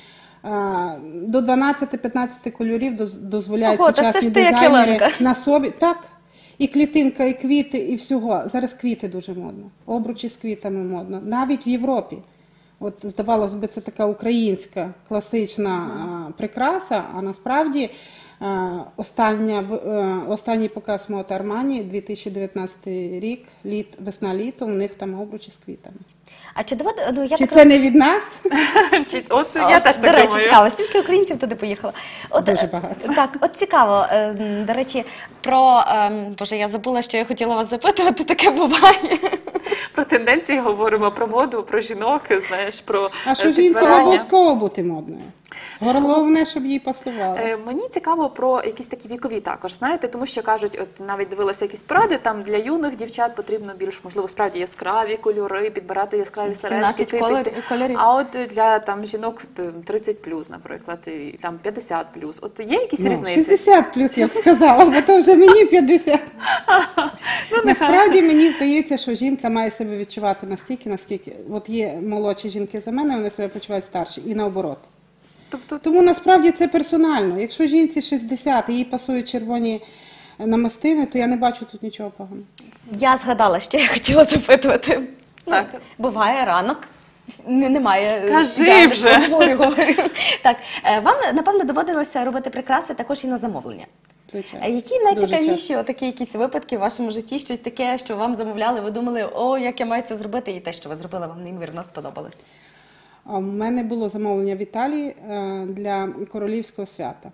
Е, До дванадцяти-п'ятнадцяти кольорів доз- дозволяють Ого, та це сучасні ж ти як дизайнери Єленка. на собі. Так, і клітинка, і квіти, і всього. Зараз квіти дуже модно. Обручі з квітами модно. Навіть в Європі. От, здавалось би, це така українська класична а, прикраса, а насправді Остання, е, останній показ Мод Армані, дві тисячі дев'ятнадцятий рік, літ, весна-літо, у них там обручі з квітами. А чи довод... ну, я Чи так... це не від нас? Чи... Оце я От, теж до так речі, думаю. цікаво, скільки українців туди поїхало? От, Дуже багато. Так, от цікаво, е, до речі, про, ем, боже, я забула, що я хотіла вас запитувати, таке буває. Про тенденції говоримо, про моду, про жінок, знаєш, про А що е, жінці не підбирання. обов'язково бути модною? Головне, щоб їй пасувало. Е, Мені цікаво про якісь такі вікові також, знаєте, тому що кажуть, от навіть дивилася якісь поради, там для юних дівчат потрібно більш, можливо, справді яскраві кольори, підбирати яскраві сережки, сімнадцять китиці. кольорів. А от для там жінок тридцять плюс, наприклад, і там п'ятдесят плюс. От є якісь Ну, різниці? шістдесят плюс, я б сказала, бо то вже мені п'ятдесят. Насправді мені здається, що жінка має себе відчувати настільки, наскільки от є молодші жінки за мене, вони себе почувають старші і наоборот. Тобто... Тому насправді це персонально. Якщо жінці шістдесят і їй пасують червоні намистини, то я не бачу тут нічого поганого. Я згадала, що я хотіла запитувати. Так. Ну, буває ранок. Немає. Кажи ідеальних вже. Говорю, говорю. Так, е, вам, напевно, доводилося робити прикраси також і на замовлення. Звичайно. А які найцікавіші такі якісь випадки в вашому житті, щось таке, що вам замовляли, ви думали, о, як я маю це зробити, і те, що ви зробили, вам неймовірно сподобалось? У мене було замовлення в Італії е, для королівського свята.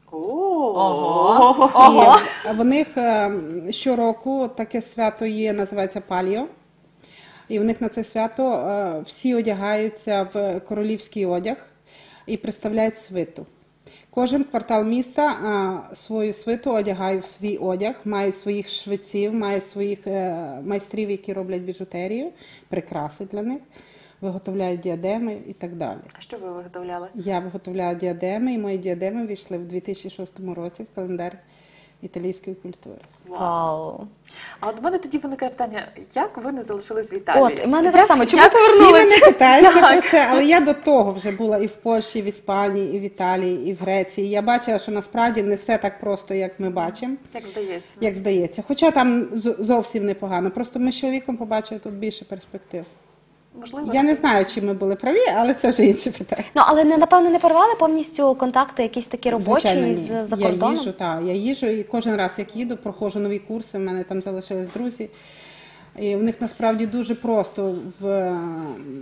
Ого! Ого! І в них е, щороку таке свято є, називається Паліо. І в них на це свято е, всі одягаються в королівський одяг і представляють свиту. Кожен квартал міста а, свою свиту одягає в свій одяг, мають своїх швеців, мають своїх е, майстрів, які роблять біжутерію, прикраси для них, виготовляють діадеми і так далі. А що ви виготовляли? Я виготовляла діадеми, і мої діадеми війшли в дві тисячі шостому році в календар італійської культури. Вау! А от у мене тоді виникає питання, як ви не залишились в Італії? От, у мене Як- так само, чому як- повернулися? Всі мене питаються про це, але я до того вже була і в Польщі, і в Іспанії, і в Італії, і в Греції. Я бачила, що насправді не все так просто, як ми бачимо. Як здається. Як здається. Хоча там з- зовсім непогано. Просто ми з чоловіком побачили тут більше перспектив. Можливо, Я не знаю, чи ми були праві, але це вже інше питання. Ну, але, не, напевно, не порвали повністю контакти якісь такі робочі Звичайно, ні. з за Я кордоном? їжджу, так, я їжджу, і кожен раз, як їду, проходжу нові курси, в мене там залишились друзі. І в них насправді дуже просто в м,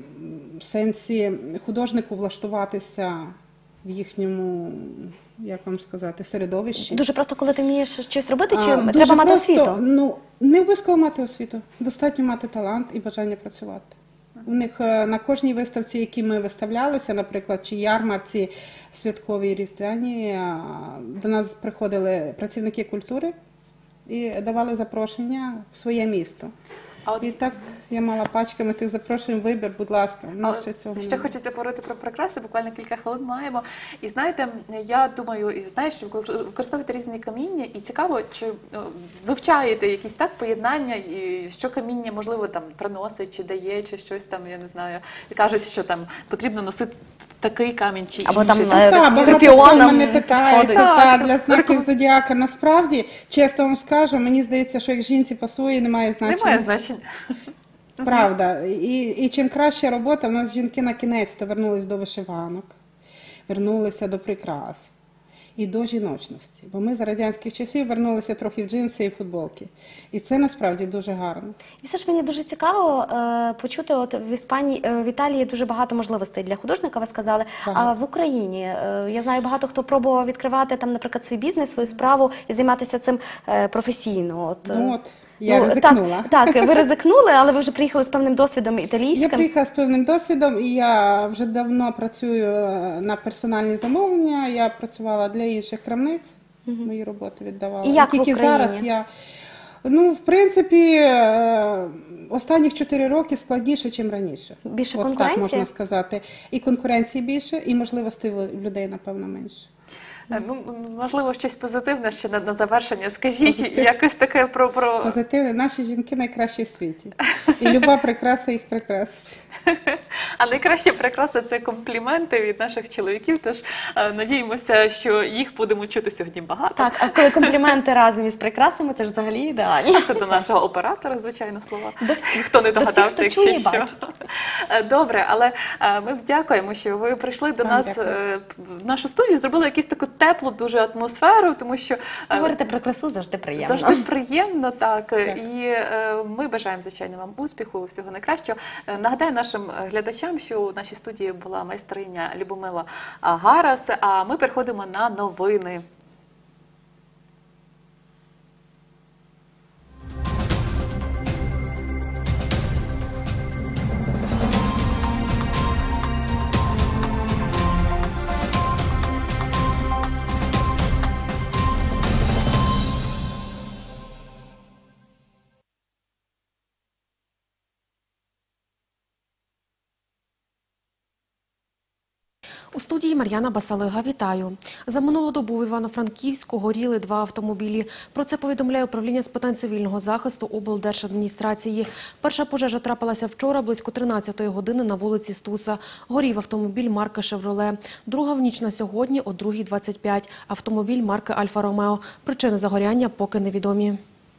сенсі художнику влаштуватися в їхньому, як вам сказати, середовищі. Дуже просто, коли ти вмієш щось робити, чи А, треба дуже мати просто, освіту? Ну, не обов'язково мати освіту. Достатньо мати талант і бажання працювати. У них е, на кожній виставці, які ми виставлялися, наприклад, чи ярмарці святкові різдвяні, е, до нас приходили працівники культури і давали запрошення в своє місто. А от І так я мала пачками тих запрошень, вибір, будь ласка, у нас А ще цього ще немає. хочеться поговорити про прикраси, буквально кілька хвилин маємо. І знаєте, я думаю, і знаєш, що ви використовуєте різні каміння, і цікаво, чи о, вивчаєте якісь так поєднання, і що каміння, можливо, там приносить, чи дає, чи щось там, я не знаю. І кажуть, що там потрібно носити такий камінь чи Або інший. там, е, Так, багато скорпіоном хто мене питається, входить. та, Так, для знаків рекомен- зодіака. Насправді, чесно вам скажу, мені здається, що як жінці пасує, немає значення. Немає значення. Правда. І, і чим краща робота, в нас жінки на кінець то вернулись до вишиванок, вернулися до прикрас і до жіночності. Бо ми за радянських часів вернулися трохи в джинси і футболки. І це насправді дуже гарно. І все ж мені дуже цікаво е, почути, от в Іспанії, е, в Італії дуже багато можливостей для художника, ви сказали. Так. А в Україні, е, я знаю, багато хто пробував відкривати там, наприклад, свій бізнес, свою справу і займатися цим е, професійно. От, е, Ну от, я ризикнула. Так, так, ви ризикнули, але ви вже приїхали з певним досвідом Я італійським. приїхала з певним досвідом, і я вже давно працюю на персональні замовлення. Я працювала для інших крамниць, мої роботи віддавала. І як в тільки Україні? зараз я, ну, в принципі, е, останніх чотири роки складніше, ніж раніше. Більше От конкуренції? Так можна сказати. І конкуренції більше, і можливостей в людей, напевно, менше. Ну, можливо, щось позитивне ще на, на завершення. Скажіть, Позитив. якось таке про... про... Позитивне. Наші жінки найкращі в світі. І люба прикраса їх прикрасить. А А найкраща прикраса – це компліменти від наших чоловіків, тож е, надіємося, що їх будемо чути сьогодні багато. Так, а коли компліменти разом із прикрасами, це ж взагалі ідеально. Це до нашого оператора, звичайно, слова. До всіх, хто не до всіх, догадався, хто якщо чує і що. бачить. Е, Добре, але е, ми дякуємо, що ви прийшли до Вам нас дякую. е, в нашу студію, зробили якусь таку теплу дуже атмосферу, тому що е, Говорити про красу завжди приємно. завжди приємно, так. І е, ми бажаємо, звичайно, вам успіху, всього найкращого. Е, Нагадаю нашим глядачам, що у нашій студії була майстриня Любомила Гарас, а ми переходимо на новини. У студії Мар'яна Басалига. Вітаю. За минулу добу в Івано-Франківську горіли два автомобілі. Про це повідомляє управління з питань цивільного захисту облдержадміністрації. Перша пожежа трапилася вчора близько тринадцятої години на вулиці Стуса. Горів автомобіль марки «Шевроле». Друга в ніч на сьогодні о другій двадцять п'ять. Автомобіль марки «Альфа-Ромео». Причини загоряння поки невідомі.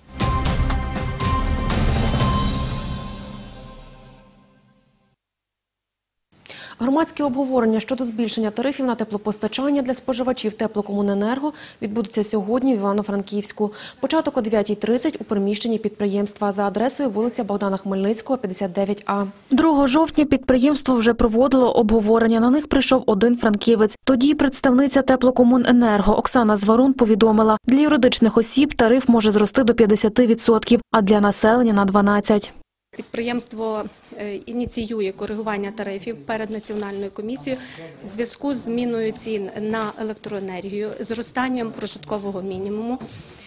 Громадські обговорення щодо збільшення тарифів на теплопостачання для споживачів теплокомуненерго відбудуться сьогодні в Івано-Франківську. Початок о дев'ятій тридцять у приміщенні підприємства за адресою вулиця Богдана Хмельницького, п'ятдесят дев'ять А. другого жовтня підприємство вже проводило обговорення. На них прийшов один франківець. Тоді представниця теплокомуненерго Оксана Зварун повідомила, для юридичних осіб тариф може зрости до п'ятдесят відсотків, а для населення – на дванадцять відсотків. Підприємство ініціює коригування тарифів перед Національною комісією в зв'язку з зміною цін на електроенергію, зростанням прожиткового мінімуму,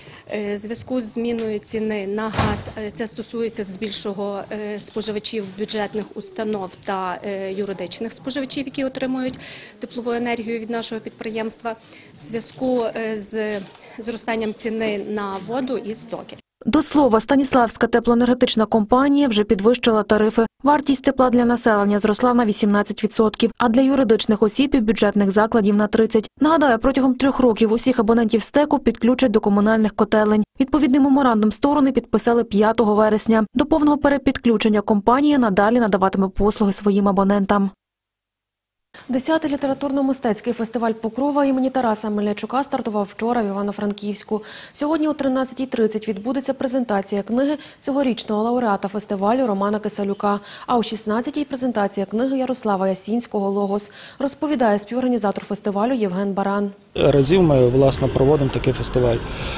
в зв'язку з зміною ціни на газ. Це стосується здебільшого споживачів бюджетних установ та юридичних споживачів, які отримують теплову енергію від нашого підприємства, в зв'язку з зростанням ціни на воду і стоки. До слова, Станіславська теплоенергетична компанія вже підвищила тарифи. Вартість тепла для населення зросла на вісімнадцять відсотків, а для юридичних осіб і бюджетних закладів – на тридцять відсотків. Нагадаю, протягом трьох років усіх абонентів стеку підключать до комунальних котелень. Відповідний меморандум сторони підписали п'ятого вересня. До повного перепідключення компанія надалі надаватиме послуги своїм абонентам. Десятий літературно-мистецький фестиваль «Покрова» імені Тараса Мельничука стартував вчора в Івано-Франківську. Сьогодні о тринадцятій тридцять відбудеться презентація книги цьогорічного лауреата фестивалю Романа Кисалюка, а о шістнадцятій – презентація книги Ярослава Ясінського «Логос», розповідає співорганізатор фестивалю Євген Баран. Разів ми, власне, проводимо такий фестиваль.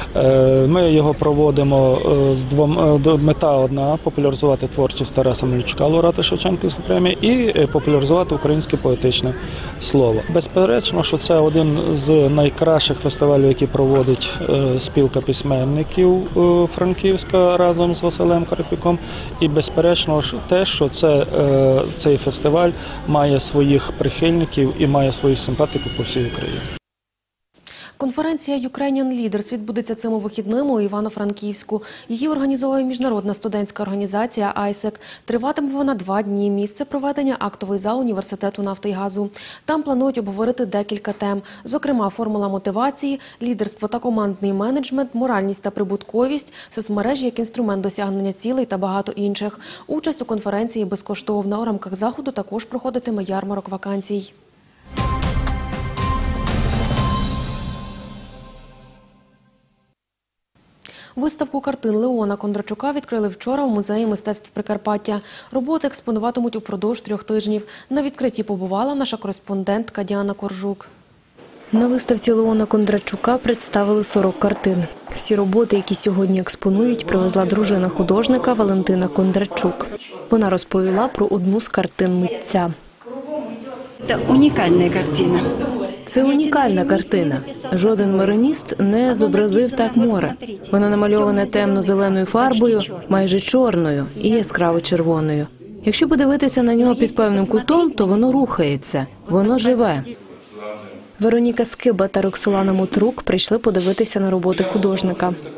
Ми його проводимо з двом, мета одна – популяризувати творчість Тараса Мельничука, лауреата Шевченківської премії, і популяризувати українське поетичне слово. Безперечно, що це один з найкращих фестивалів, які проводить спілка письменників Франківська разом з Василем Карпюком. І безперечно те, що це, цей фестиваль має своїх прихильників і має своїх симпатиків по всій Україні. Конференція «Ukrainian Leaders» відбудеться цими вихідними у Івано-Франківську. Її організовує міжнародна студентська організація «Айсек». Триватиме вона два дні. Місце проведення – актовий зал університету нафти і газу. Там планують обговорити декілька тем. Зокрема, формула мотивації, лідерство та командний менеджмент, моральність та прибутковість, соцмережі як інструмент досягнення цілей та багато інших. Участь у конференції безкоштовна. У рамках заходу також проходитиме ярмарок вакансій. Виставку картин Леона Кондрачука відкрили вчора у Музеї мистецтв Прикарпаття. Роботи експонуватимуть упродовж трьох тижнів. На відкритті побувала наша кореспондентка Діана Коржук. На виставці Леона Кондрачука представили сорок картин. Всі роботи, які сьогодні експонують, привезла дружина художника Валентина Кондрачук. Вона розповіла про одну з картин митця. Це унікальна картина. Це унікальна картина. Жоден мариніст не зобразив так море. Воно намальоване темно-зеленою фарбою, майже чорною і яскраво червоною. Якщо подивитися на нього під певним кутом, то воно рухається, воно живе. Вероніка Скиба та Роксолана Мотрук прийшли подивитися на роботи художника.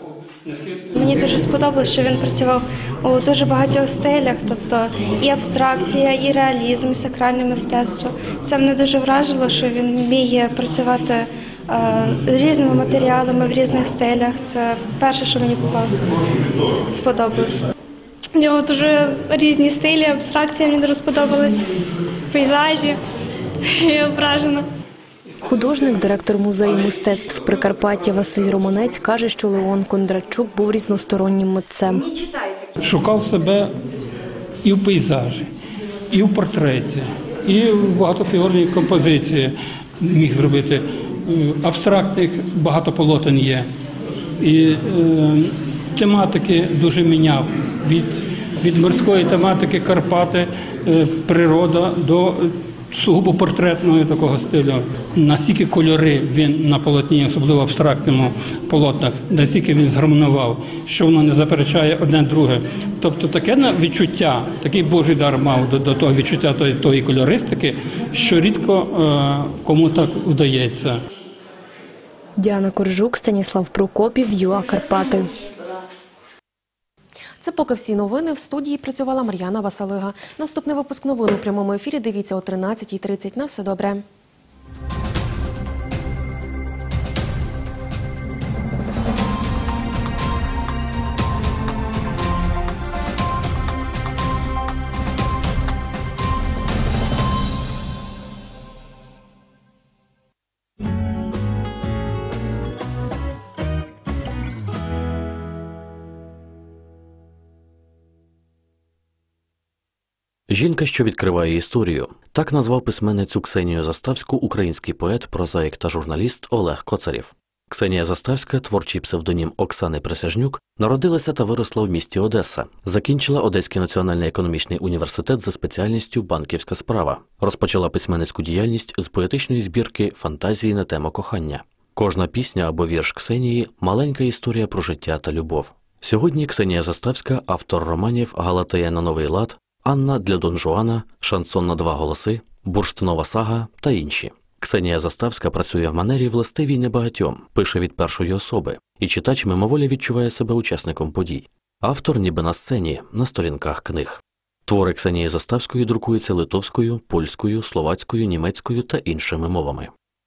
Мені дуже сподобалось, що він працював у дуже багатьох стилях, тобто і абстракція, і реалізм, і сакральне мистецтво. Це мене дуже вражило, що він вміє працювати е, з різними матеріалами в різних стилях. Це перше, що мені попалося, сподобалось. У нього дуже різні стилі, абстракція мені дуже сподобалась, пейзажі, я вражена. Художник, директор музею мистецтв Прикарпаття Василь Романець каже, що Леон Кондратчук був різностороннім митцем. Шукав себе і в пейзажі, і в портреті, і в багатофігурній композиції міг зробити. Абстрактних багато полотен є. І е, тематики дуже міняв. Від, від морської тематики Карпати, е, природа до сугубо портретного такого стилю. Настільки кольори він на полотні, особливо в абстрактному полотнах, настільки він згармонував, що воно не заперечає одне друге. Тобто таке відчуття, такий Божий дар мав до, до того відчуття тої, тої кольористики, що рідко е, кому так вдається. Діана Коржук, Станіслав Прокопів, ЮА Карпати. Це поки всі новини. В студії працювала Мар'яна Васалига. Наступний випуск новин у прямому ефірі дивіться о тринадцятій тридцять. На все добре. Жінка, що відкриває історію. Так назвав письменницю Ксенію Заставську український поет, прозаїк та журналіст Олег Коцарєв. Ксенія Заставська, творчий псевдонім Оксани Присяжнюк, народилася та виросла в місті Одеса. Закінчила Одеський національний економічний університет за спеціальністю «Банківська справа». Розпочала письменницьку діяльність з поетичної збірки «Фантазії на тему кохання». Кожна пісня або вірш Ксенії – маленька історія про життя та любов. Сьогодні Ксенія Заставська – автор романів «Галатея на новий лад», «Анна для Дон Жуана», «Шансон на два голоси», «Бурштинова сага» та інші. Ксенія Заставська працює в манері властивій небагатьом, пише від першої особи, і читач мимоволі відчуває себе учасником подій. Автор ніби на сцені, на сторінках книг. Твори Ксенії Заставської друкуються литовською, польською, словацькою, німецькою та іншими мовами.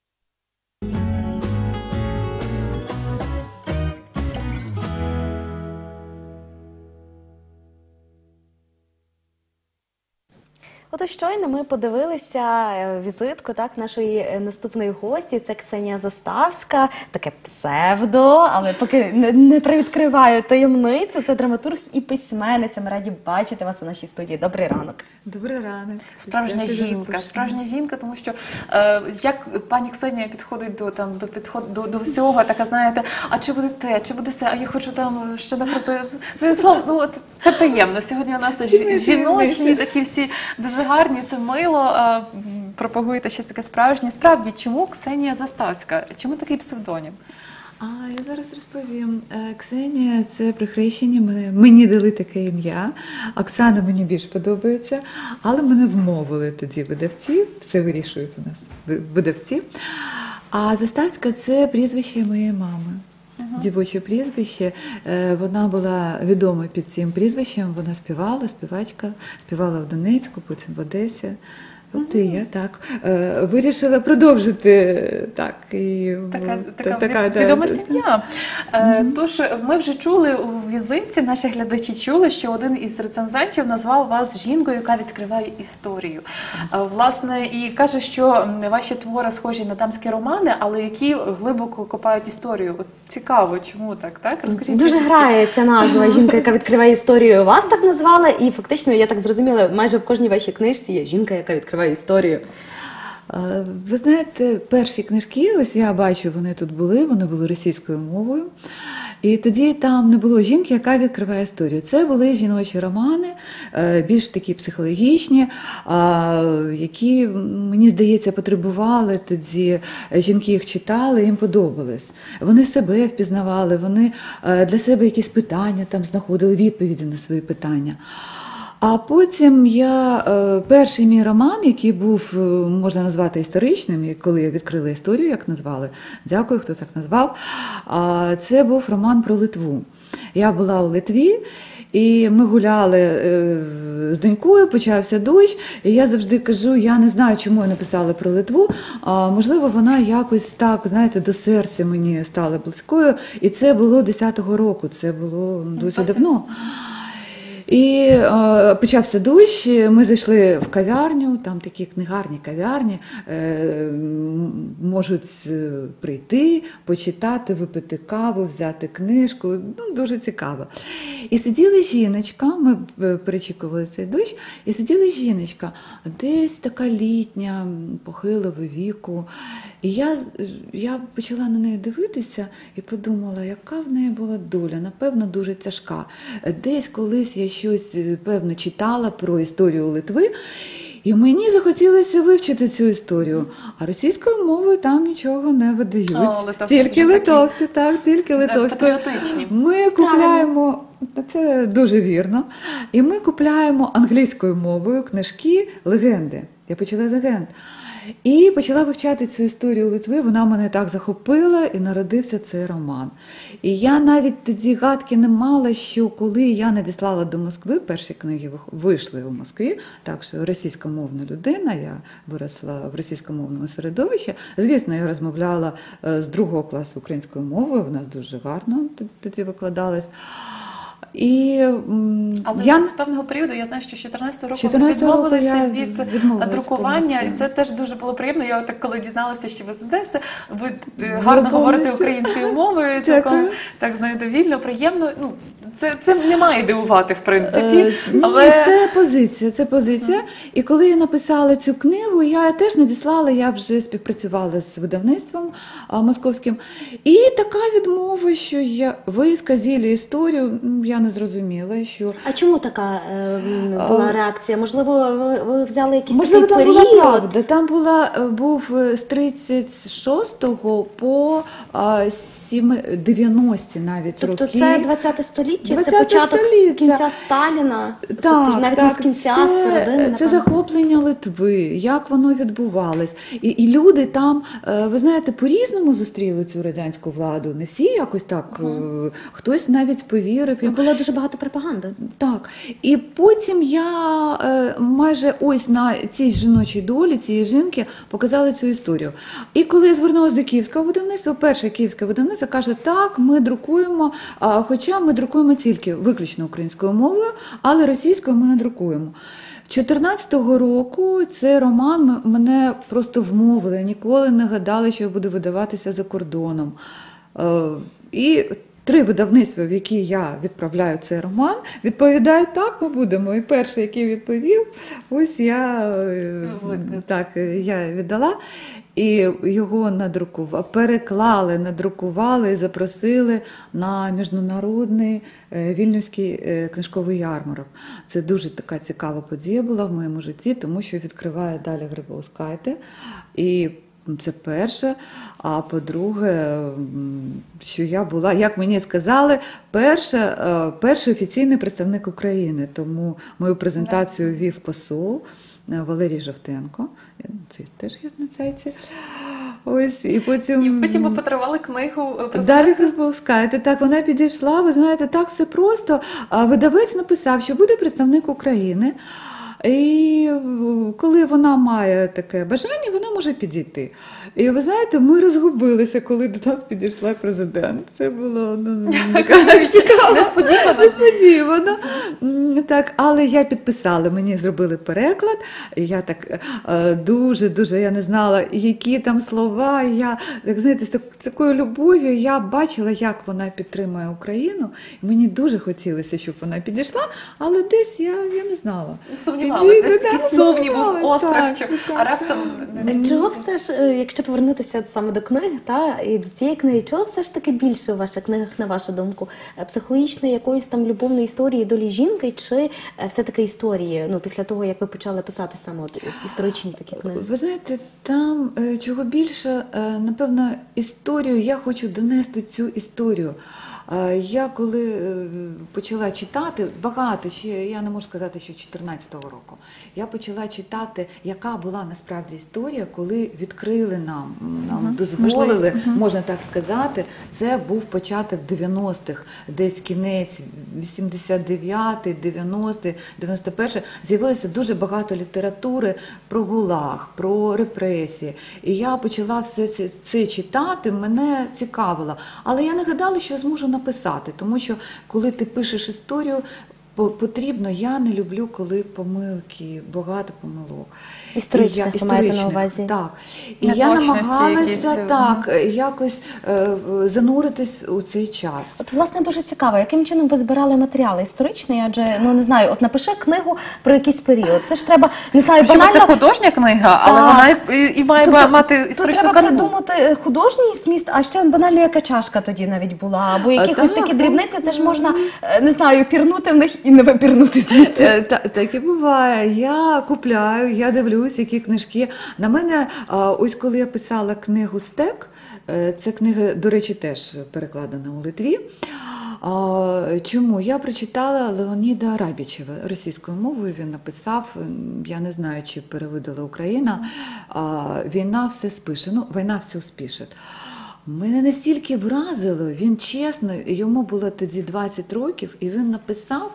Отож, щойно ми подивилися візитку так, нашої наступної гості. Це Ксенія Заставська, таке псевдо, але поки не, не привідкриваю таємницю. Це драматург і письменниця. Ми раді бачити вас у нашій студії. Добрий ранок. Добрий ранок. Справжня жінка, справжня жінка, тому що е, як пані Ксенія підходить до, там, до, підход, до, до всього, така, знаєте, а чи буде те, чи буде це, а я хочу там ще напроти. Ну, ну, от, це приємно. Сьогодні у нас жіночні, такі всі дуже гарні, це мило, пропагуєте щось таке справжнє. Справді, чому Ксенія Заставська? Чому такий псевдонім? А я зараз розповім. Ксенія – це при хрещенні, мені дали таке ім'я. Оксана мені більш подобається, але мене вмовили тоді видавці, все вирішують у нас видавці. А Заставська – це прізвище моєї мами. Uh-huh. Дівоче прізвище. Вона була відома під цим прізвищем, вона співала, співачка, співала в Донецьку, потім в Одесі. От і я так вирішила продовжити. Так, і, така та, така, така від, відома та, сім'я. Mm-hmm. Тож ми вже чули у візитці, наші глядачі чули, що один із рецензентів назвав вас жінкою, яка відкриває історію. Mm-hmm. Власне, і каже, що ваші твори схожі на дамські романи, але які глибоко копають історію. От цікаво, чому так, так? Розкажіть. Дуже грає ця назва «Жінка, яка відкриває історію». Вас так назвали, і фактично, я так зрозуміла, майже в кожній вашій книжці є жінка, яка відкриває історію. Ви знаєте, перші книжки, ось я бачу, вони тут були, вони були російською мовою. І тоді там не було жінки, яка відкриває історію. Це були жіночі романи, більш такі психологічні, які, мені здається, потребували тоді, жінки їх читали, їм подобались. Вони себе впізнавали, вони для себе якісь питання там знаходили, відповіді на свої питання. А потім я, е, перший мій роман, який був, е, можна назвати історичним, і коли я відкрила історію, як назвали, дякую, хто так назвав, а, це був роман про Литву. Я була у Литві, і ми гуляли е, з донькою, почався дощ, і я завжди кажу, я не знаю, чому я написала про Литву, а можливо, вона якось так, знаєте, до серця мені стала близькою, і це було десятого року, це було дуже давно. І е, почався дощ, ми зайшли в кав'ярню, там такі книгарні кав'ярні, е, можуть прийти, почитати, випити каву, взяти книжку, ну, дуже цікаво. І сиділа жіночка, ми перечікували цей дощ, і сиділа жіночка, десь така літня, похилого віку. І я, я почала на неї дивитися і подумала, яка в неї була доля, напевно, дуже тяжка. Десь колись я щось, певно, читала про історію Литви, і мені захотілося вивчити цю історію. А російською мовою там нічого не видають. О, литовці тільки дуже литовці, такі, так, тільки литовці. патріотичні. Ми купляємо, це дуже вірно, і ми купляємо англійською мовою книжки «Легенди». Я почала з легенд. І почала вивчати цю історію Литви, вона мене так захопила, і народився цей роман. І я навіть тоді гадки не мала, що коли я надіслала до Москви, перші книги вийшли у Москві, так що російськомовна людина, я виросла в російськомовному середовищі. Звісно, я розмовляла з другого класу українською мовою, в нас дуже гарно тоді викладалась. І, Але я... з певного періоду, я знаю, що з чотирнадцятого року чотирнадцятого року відмовилися я від відмовилась друкування, повністю. і це теж дуже було приємно. Я так коли дізналася, що ви з Одеси, ви гарно говорите українською мовою, цілком так, знаєте, вільно, приємно. Ну, це, це не має дивувати, в принципі. Але... Ні, це позиція, це позиція. І коли я написала цю книгу, я теж надіслала, я вже співпрацювала з видавництвом а, московським. І така відмова, що я, ви сказали історію, я не зрозуміла, що... А чому така е, була реакція? Можливо, ви, ви взяли якийсь Можливо, такий там період? була правда. Там була, був з тридцять шостого по дев'яності навіть тобто роки. це двадцяте століття? двадцяте Це початок століття. кінця Сталіна? Так, тобто, навіть так, не з кінця, це, з середини? це захоплення Литви, як воно відбувалось. І, і люди там, ви знаєте, по-різному зустріли цю радянську владу. Не всі якось так, угу. Хтось навіть повірив. Було дуже багато пропаганди. Так. І потім я майже ось на цій жіночій долі, цієї жінки, показала цю історію. І коли я звернулася до київського видавництва, перше київське видавництво каже, так, ми друкуємо, хоча ми друкуємо тільки виключно українською мовою, але російською ми не друкуємо. чотирнадцятого року цей роман мене просто вмовили, ніколи не гадали, що я буду видаватися за кордоном. І три видавництва, в які я відправляю цей роман, відповідають, так, ми будемо. І перший, який відповів, ось я, так, я віддала. І його надрукували, переклали, надрукували і запросили на міжнародний Вільнюський книжковий ярмарок. Це дуже така цікава подія була в моєму житті, тому що відкриває Даля Грибоускайте. І це перше. А по-друге, що я була, як мені сказали, перша, перший офіційний представник України. Тому мою презентацію вів посол Валерій Жовтенко. Це теж є на сайті. Ось, і потім... І потім ви подарували книгу Далі Грибоускайте. Так, вона підійшла, ви знаєте, так все просто. Видавець написав, що буде представник України. І коли вона має таке бажання, вона може підійти. І ви знаєте, ми розгубилися, коли до нас підійшла президент. Це було ну, цікаво. Несподівано. Несподівано. Так, але я підписала, мені зробили переклад. І я так дуже-дуже, я не знала, які там слова. Я, так, знаєте, з такою любов'ю я бачила, як вона підтримує Україну. І мені дуже хотілося, щоб вона підійшла, але десь я, я не знала. Сумнівалася, десь такий сумнів був острах, що а раптом... Чого все ж, якщо повернутися саме до книг, та, і до цієї книги, чого все ж таки більше у ваших книгах, на вашу думку? Психологічної якоїсь там любовної історії долі жінки, чи все-таки історії, ну, після того, як ви почали писати саме от історичні такі книги? Ви знаєте, там чого більше, напевно, історію, я хочу донести цю історію. Е, Я коли е, почала читати, багато, ще я не можу сказати, що чотирнадцятого року, я почала читати, яка була насправді історія, коли відкрили нам, нам Мгм. дозволили, Можливість. Мгм. можна так сказати, це був початок дев'яностих, десь кінець вісімдесят дев'ятий, дев'яностий, дев'яносто перший, з'явилося дуже багато літератури про ГУЛАГ, про репресії. І я почала все це, це читати, мене цікавило. Але я не гадала, що зможу написати, тому що коли ти пишеш історію, по- потрібно, я не люблю, коли помилки, багато помилок. Історичних, І я- ви маєте на історичних, увазі? Так. І я Неточності намагалася якісь, так, якось е, зануритись у цей час. От, власне, дуже цікаво, яким чином ви збирали матеріали історичний, адже, ну, не знаю, от напиши книгу про якийсь період. Це ж треба, не знаю, Причому банально... це художня книга, але Так. вона і, і має Тобто, мати тут історичну треба канву. придумати художній зміст, а ще банально яка чашка тоді навіть була, або якихось так, такі так. дрібниці, це ж можна, е, не знаю, пірнути в них і не випірнути звідти. Е, та- Так і буває. Я купляю, я дивлюсь, які книжки. На мене, а, ось коли я писала книгу «Стек», е, ця книга, до речі, теж перекладена у Литві. А, Чому? Я прочитала Леоніда Рабічева російською мовою, він написав, я не знаю, чи перевидала Україна, а, «Війна все спише», ну, «Війна все успішить». Мене настільки вразило, він чесно, йому було тоді двадцять років, і він написав,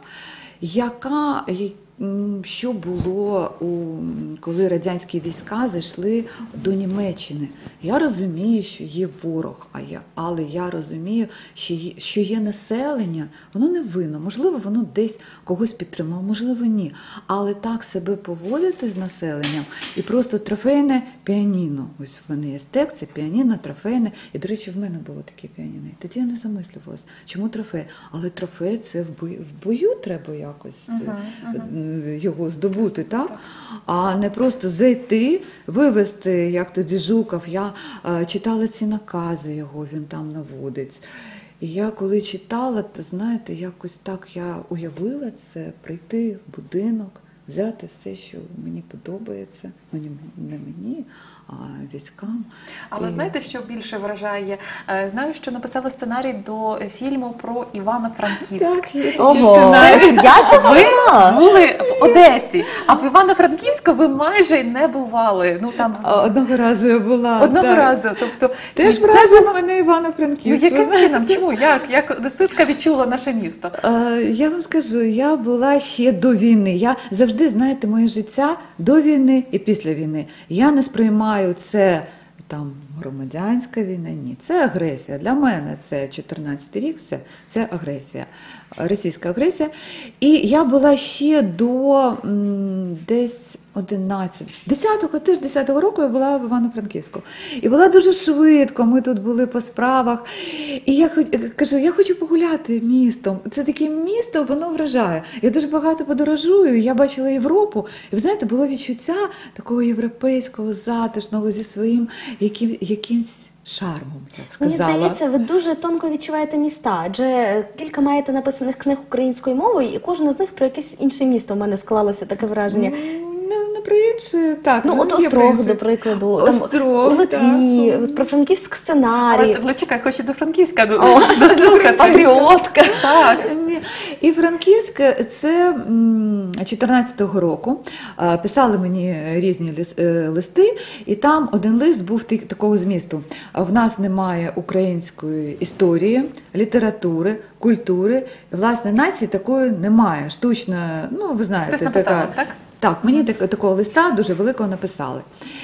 яка, я- м, що було, у, коли радянські війська зайшли до Німеччини. Я розумію, що є ворог, а я, але я розумію, що є, що є населення, воно не винно, можливо, воно десь когось підтримало, можливо, ні. Але так себе поводити з населенням і просто трофейне піаніно. Ось в мене є стек, це піаніно, трофейне. І, до речі, в мене було таке піаніно. І тоді я не замислювалася, чому трофей? Але трофей – це в бою, в бою треба якось Мгм, е, його здобути, так? А не просто зайти, вивезти, як тоді Жуков. Я е, читала ці накази його, він там наводить. І я коли читала, то, знаєте, якось так я уявила це, прийти в будинок, взяти все, що мені подобається, ну не мені, а військам. Але І- знаєте, що більше вражає? Е, Знаю, що написали сценарій до фільму про Івано-Франківськ. Ого. Сценарій. Це- я цього Ви не знала. були в Одесі, а в Івано-Франківську ви майже не бували. Ну там одного разу я була. Одного так. разу. Тобто Теж це вразив було- мене Ну Івано-Франківськ. яким чином? Чому? Як? Як одеситка відчула наше місто? Е, Я вам скажу, я була ще до війни. Я завжди, знаєте, моє життя до війни і після війни. Я не сприймаю це там громадянська війна, ні. Це агресія. Для мене це чотирнадцятий рік, все, це агресія, російська агресія. І я була ще до м, десь одинадцятого, десятого, теж десятого року я була в Івано-Франківську. І була дуже швидко, ми тут були по справах. І я хоч- кажу, я хочу погуляти містом. Це таке місто, воно вражає. Я дуже багато подорожую, я бачила Європу. І ви знаєте, було відчуття такого європейського, затишного, зі своїм яким, якимсь шармом, я б Мені сказала. здається, ви дуже тонко відчуваєте міста, адже кілька маєте написаних книг українською мовою, і кожна з них про якесь інше місто. У мене склалося таке враження. Не, не про інше, так. Ну, от є про Острог, інше. до прикладу, там, Острог, у Литві, так. от про франківськ сценарій. Але чекай, хочу до Франківська до- О, дослухати. патріотка. Так. Ні. І Франківськ це м, чотирнадцятого року а, писали мені різні лис- е, листи, і там один лист був ти- такого змісту. А в нас немає української історії, літератури, культури. Власне, нації такої немає. Штучно, ну ви знаєте, Хтось написав така- вам, так? Так, мені так, такого листа дуже великого написали.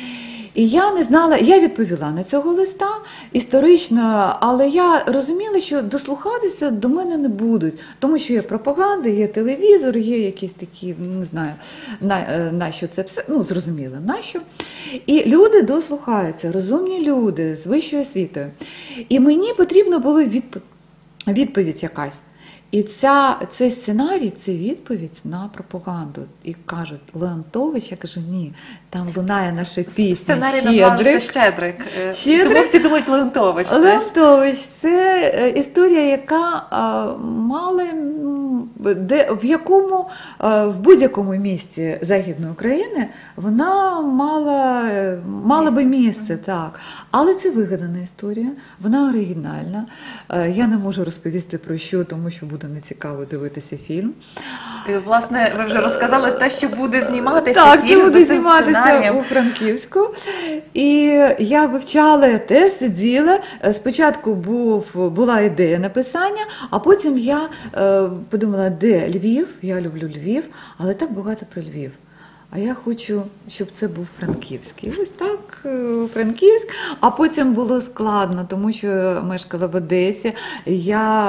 І я не знала, я відповіла на цього листа історично, але я розуміла, що дослухатися до мене не будуть, тому що є пропаганда, є телевізор, є якісь такі, не знаю, на, е, на що це все, ну зрозуміло, на що. І люди дослухаються, розумні люди з вищою освітою. І мені потрібно було відп... відповідь якась. І ця, цей сценарій – це відповідь на пропаганду. І кажуть, Леонтович, я кажу, ні, там лунає наша пісня Сценарій «Щедрик». називався «Щедрик». Е, «Щедрик». Тому всі думають Леонтович. знаєш? Леонтович – це е, історія, яка е, мала м, де, в якому, в будь-якому місті Західної України вона мала, мала би місце, так. Але це вигадана історія, вона оригінальна. Я не можу розповісти про що, тому що буде нецікаво дивитися фільм. І, власне, ви вже розказали те, що буде зніматися. Так, фільм це буде за цим зніматися сценарієм. у Франківську. І я вивчала, я теж сиділа. Спочатку був, була ідея написання, а потім я е, подумала, де Львів, я люблю Львів, але так багато про Львів. А я хочу, щоб це був Франківський. Ось так, Франківськ. А потім було складно, тому що я мешкала в Одесі. Я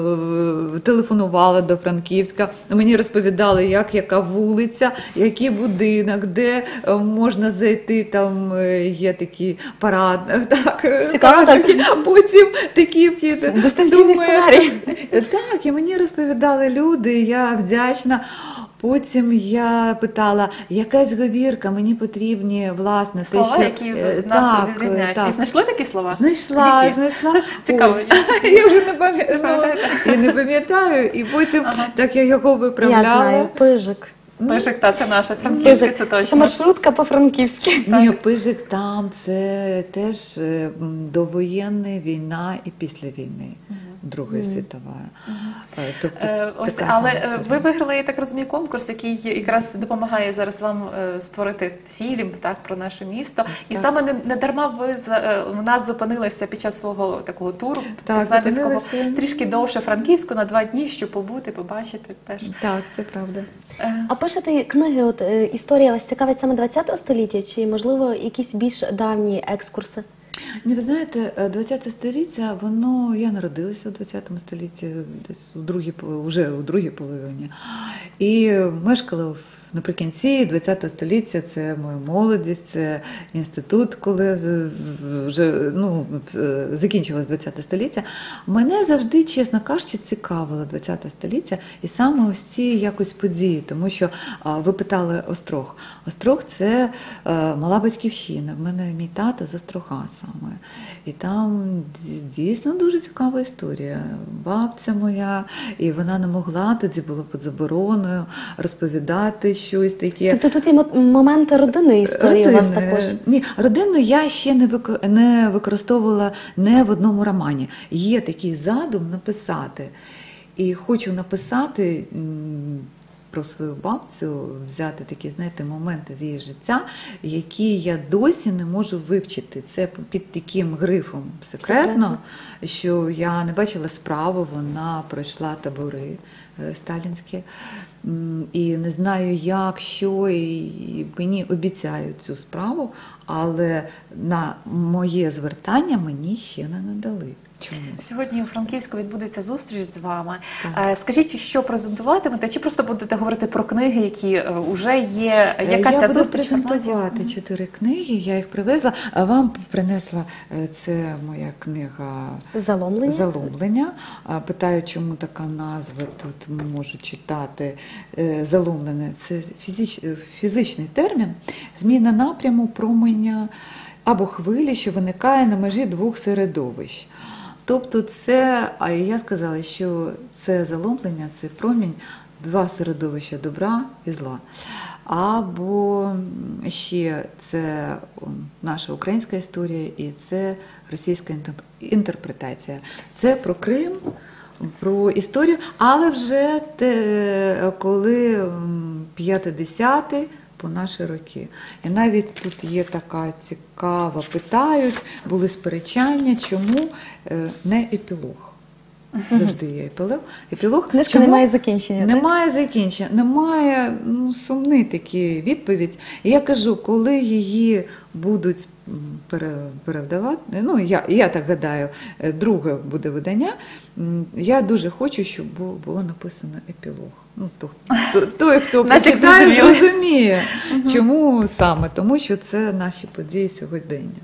е, телефонувала до Франківська. Мені розповідали, як, яка вулиця, який будинок, де можна зайти. Там є такий парад. Так, Цікаво, так? Потім такі вхід. Дистанційний сценарій. Так, і мені розповідали люди, я вдячна. Потім я питала, якась говірка, мені потрібні, власне, Слова, те, що... які е, нас так, відрізняють. так. І знайшли такі слова? Знайшла, Які? знайшла. Цікаво. Ось. Я вже не пам'ятаю. Я не пам'ятаю, і потім Ага. так я його виправляла. Я знаю, Пижик. Пижик, та, це наше Франківське, це Це точно. маршрутка по-франківськи. Ні, Пижик там, це теж е, м, довоєнна війна і після війни. Друга світова. Е, Тобто, Е, Ось, така але сама е, історія. ви виграли, я так розумію, конкурс, який якраз допомагає зараз вам е, створити фільм, так, про наше місто. І Так. саме не, не дарма ви за, е, у нас зупинилися під час свого такого туру Так, письменницького зупинилися. трішки довше Франківську на два дні, щоб побути, побачити теж. Так, це правда. Е, А пишете книги, от е, історія вас цікавить саме ХХ століття, чи, можливо, якісь більш давні екскурси? Ні, ви знаєте, ХХ століття, воно, я народилася у ХХ столітті, десь у другій, вже у другій половині, і мешкала в наприкінці ХХ століття, це моя молодість, це інститут, коли вже ну, закінчилось ХХ століття. Мене завжди, чесно кажучи, цікавило ХХ століття і саме ось ці якось події, тому що а, ви питали Острог. Острог – це а, мала батьківщина, в мене мій тато з Острога саме. І там дійсно дуже цікава історія. Бабця моя, і вона не могла, тоді було під забороною розповідати щось таке. Тобто тут є мо- моменти родинної історії у вас Родинне. також? Ні, родинну я ще не вик- не використовувала не в одному романі. Є такий задум написати. І хочу написати м, про свою бабцю, взяти такі, знаєте, моменти з її життя, які я досі не можу вивчити. Це під таким грифом секретно, Секретно. що я не бачила справу, вона пройшла табори е, сталінські. М, І не знаю, як, що, і мені обіцяють цю справу, але на моє звертання мені ще не надали. Чому? Сьогодні у Франківську відбудеться зустріч з вами. Е, Скажіть, що презентуватимете, чи просто будете говорити про книги, які вже є? Яка я ця буду зустріч? презентувати чотири книги, я їх привезла. А вам принесла, е, це моя книга Заломлення. «Заломлення». А, питаю, чому така назва, тут можу читати. Е, «Заломлене» – це фізич, фізичний термін, зміна напряму променя або хвилі, що виникає на межі двох середовищ. Тобто це, а я сказала, що це заломлення, це промінь, два середовища добра і зла. Або ще це наша українська історія і це російська інтерпретація. Це про Крим, про історію, але вже те, коли п'ятдесяті по наші роки. І навіть тут є така цікава, питають, були сперечання, чому не епілог. Завжди є епілог. епілог. Книжка Чому? не має закінчення. Немає закінчення, немає ну, сумний такий відповідь. І я кажу, коли її будуть пере, перевдавати, ну я, я так гадаю, друге буде видання, я дуже хочу, щоб було, було написано епілог. Ну, то, то, той, хто почитає, зрозуміє, чому саме, тому що це наші події сьогодення.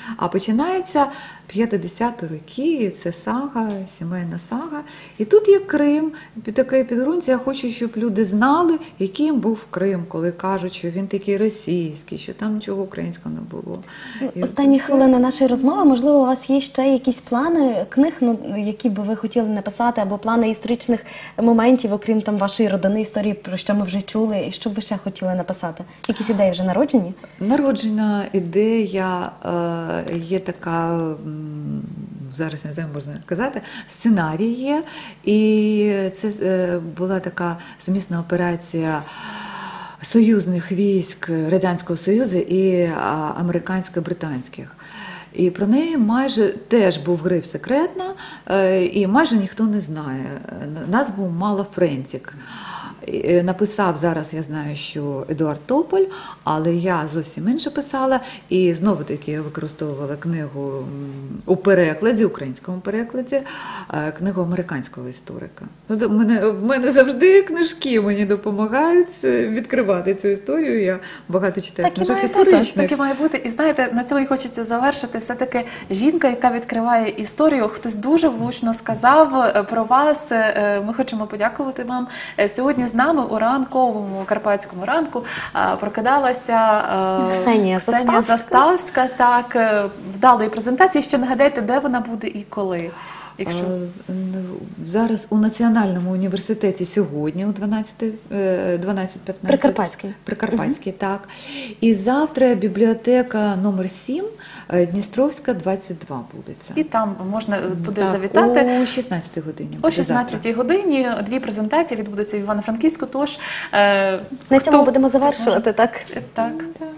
А починається п'ятдесяті роки, це сага, сімейна сага. І тут є Крим, таке підґрунтя. Я хочу, щоб люди знали, яким був Крим, коли кажуть, що він такий російський, що там нічого українського не було. Останні хвилини нашої розмови, можливо, у вас є ще якісь плани книг, ну, які би ви хотіли написати, або плани історичних моментів, окрім там вашої родини, історії, про що ми вже чули, і що б ви ще хотіли написати? Якісь ідеї вже народжені? Народжена ідея, е, є така, м, зараз не знаю, можна казати, сценарій є, і це е, була така сумісна операція союзних військ Радянського Союзу і а, американсько-британських. І про неї майже теж був гриф секретна, е, і майже ніхто не знає. Назву мала Френтік. Написав зараз, я знаю, що Едуард Тополь, але я зовсім інше писала. І знову-таки я використовувала книгу у перекладі, українському перекладі, книгу американського історика. В мене, в мене завжди книжки мені допомагають відкривати цю історію. Я багато читаю Так книжок і історичних. Так і має бути. І знаєте, на цьому і хочеться завершити. Все-таки жінка, яка відкриває історію, хтось дуже влучно сказав про вас. Ми хочемо подякувати вам. Сьогодні з нами у ранковому карпатському ранку прокидалася Ксенія, Ксенія Заставська. Так, вдалої презентації. Ще нагадайте, де вона буде і коли. Якщо... Зараз у Національному університеті сьогодні о дванадцять п'ятнадцять. Прикарпатський. Прикарпатський, так. І завтра бібліотека номер сім, Дністровська, двадцять два вулиця. І там можна буде так, завітати. О шістнадцятій годині. О шістнадцятій годині дві презентації відбудуться в Івано-Франківську, тож... Е, На хто... цьому будемо завершувати, так? Так.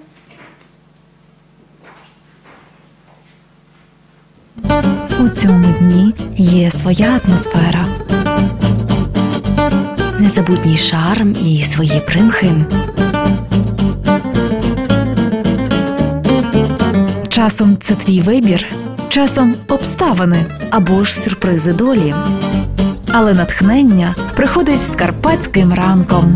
У цьому дні є своя атмосфера, незабутній шарм і свої примхи. Часом це твій вибір, часом обставини або ж сюрпризи долі. Але натхнення приходить з карпатським ранком.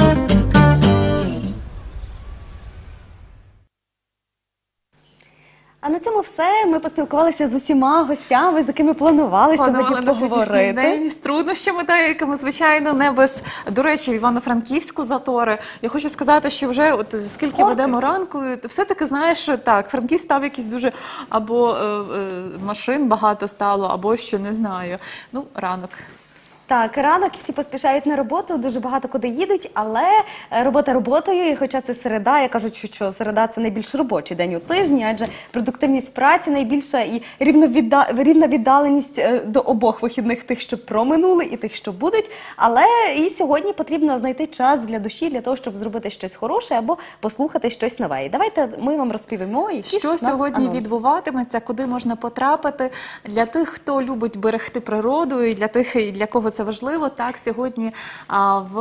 А на цьому все. Ми поспілкувалися з усіма гостями, з якими планували сьогодні поговорити. День з труднощами, деякими, звичайно, не без, до речі, Івано-Франківську затори. Я хочу сказати, що вже от скільки ведемо ранку, все-таки, знаєш, так, Франківськ став якийсь дуже, або е, е, машин багато стало, або що, не знаю. Ну, ранок. Так, ранок, всі поспішають на роботу, дуже багато куди їдуть, але робота роботою, і хоча це середа, я кажу, що, що середа – це найбільш робочий день у тижні, адже продуктивність праці найбільша і рівновідда... рівна віддаленість до обох вихідних, тих, що проминули, і тих, що будуть. Але і сьогодні потрібно знайти час для душі, для того, щоб зробити щось хороше або послухати щось нове. І давайте ми вам розповімо, які що ж сьогодні анонси. відбуватиметься, куди можна потрапити. Для тих, хто любить берегти природу, і для тих, і для кого це важливо, так, сьогодні а, в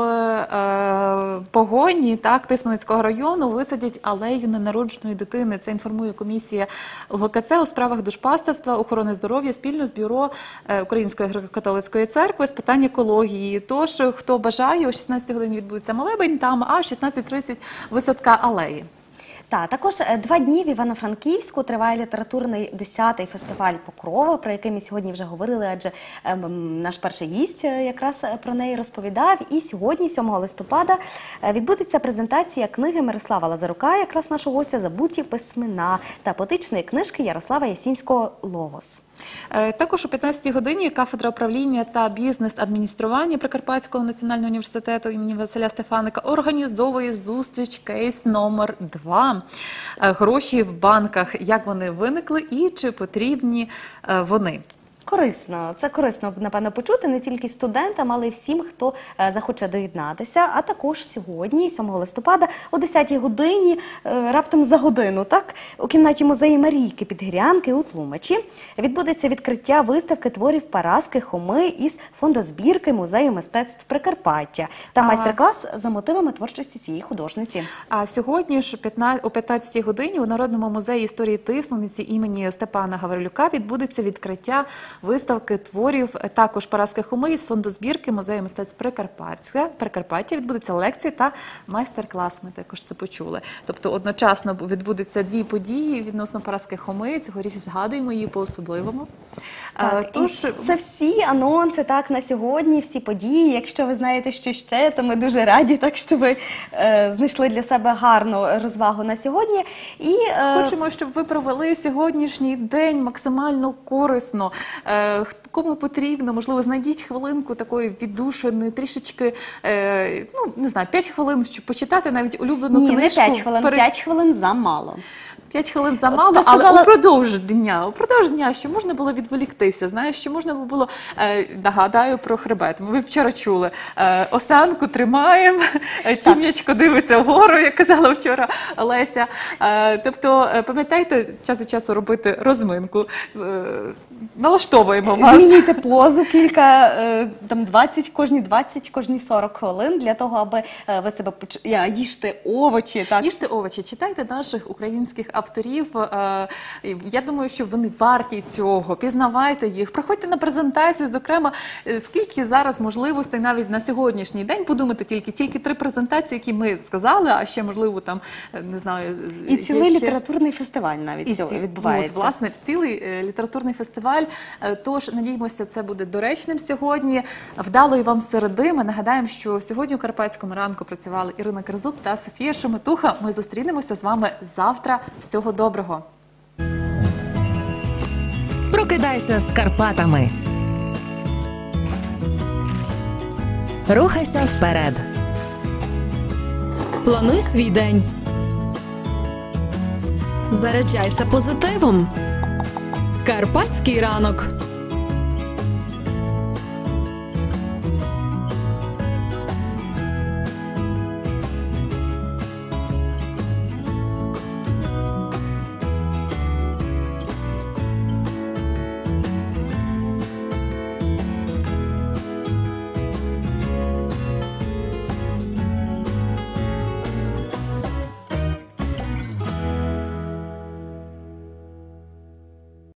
е, Погоні, так, Тисменецького району висадять алею ненародженої дитини. Це інформує комісія УГКЦ у справах душпастерства, охорони здоров'я спільно з Бюро е, Української греко-католицької церкви з питань екології. Тож, хто бажає, о шістнадцятій годині відбудеться молебень там, а о шістнадцять тридцять висадка алеї. Так, також два дні в Івано-Франківську триває літературний десятий фестиваль Покрова, про який ми сьогодні вже говорили, адже ем, наш перший гість якраз про неї розповідав. І сьогодні, сьомого листопада, відбудеться презентація книги Мирослава Лазарука, якраз нашого гостя, «Забуті письмена» та поетичної книжки Ярослава Ясінського «Логос». Також о п'ятнадцятій годині кафедра управління та бізнес-адміністрування Прикарпатського національного університету імені Василя Стефаника організовує зустріч кейс номер два. Гроші в банках, як вони виникли і чи потрібні вони. Корисно. Це корисно, напевно, почути не тільки студентам, але й всім, хто е, захоче доєднатися. А також сьогодні, сьомого листопада, о десятій годині, е, раптом за годину, так, у кімнаті музею Марійки Підгірянки у Тлумачі відбудеться відкриття виставки творів Параски Хоми із фондозбірки Музею мистецтв Прикарпаття та майстер-клас за мотивами творчості цієї художниці. А сьогодні ж о п'ятнадцятій годині у Народному музеї історії Тисмениці імені Степана Гаврилюка відбудеться відкриття виставки творів також Параски Хоми із фонду збірки Музею мистецтв Прикарпаття. Прикарпаття відбудеться лекції та майстер-клас. Ми також це почули. Тобто одночасно відбудуться дві події відносно Параски Хоми. Цьогоріч згадуємо її по-особливому. Так, Тож це всі анонси так на сьогодні, всі події. Якщо ви знаєте, що ще, то ми дуже раді, так що ви е, знайшли для себе гарну розвагу на сьогодні. І е... хочемо, щоб ви провели сьогоднішній день максимально корисно. Е, кому потрібно, можливо, знайдіть хвилинку такої віддушини, трішечки, е, ну не знаю, п'ять хвилин, щоб почитати навіть улюблену Ні, книжку. не п'ять хвилин, Пере... п'ять хвилин замало. П'ять хвилин замало, Ти але сказала... упродовж дня, упродовж дня, що можна було відволіктися, знаєш, що можна було, е, нагадаю про хребет. Ви вчора чули, е, осанку тримаємо, тім'ячко дивиться вгору, як казала вчора Леся. Е, тобто, е, пам'ятайте, час від часу робити розминку, е, налаштовуємо вас. Змінюйте позу кілька, е, там двадцять, кожні двадцять, кожні сорок хвилин для того, аби е, ви себе поч... Я, їжте овочі. Так? Їжте овочі, читайте наших українських авторів. Я думаю, що вони варті цього. Пізнавайте їх, приходьте на презентацію. Зокрема, скільки зараз можливостей навіть на сьогоднішній день, подумайте тільки, тільки три презентації, які ми сказали, а ще, можливо, там, не знаю... І цілий ще... літературний фестиваль навіть І цього ці... відбувається. От, власне, цілий літературний фестиваль. Тож, надіємося, це буде доречним сьогодні. Вдалої вам середи. Ми нагадаємо, що сьогодні у Карпатському ранку працювали Ірина Карзуб та Софія Шеметуха. Ми зустрінемося з вами завтра. Всього доброго. Прокидайся з Карпатами. Рухайся вперед. Плануй свій день. Заряджайся позитивом. Карпатський ранок.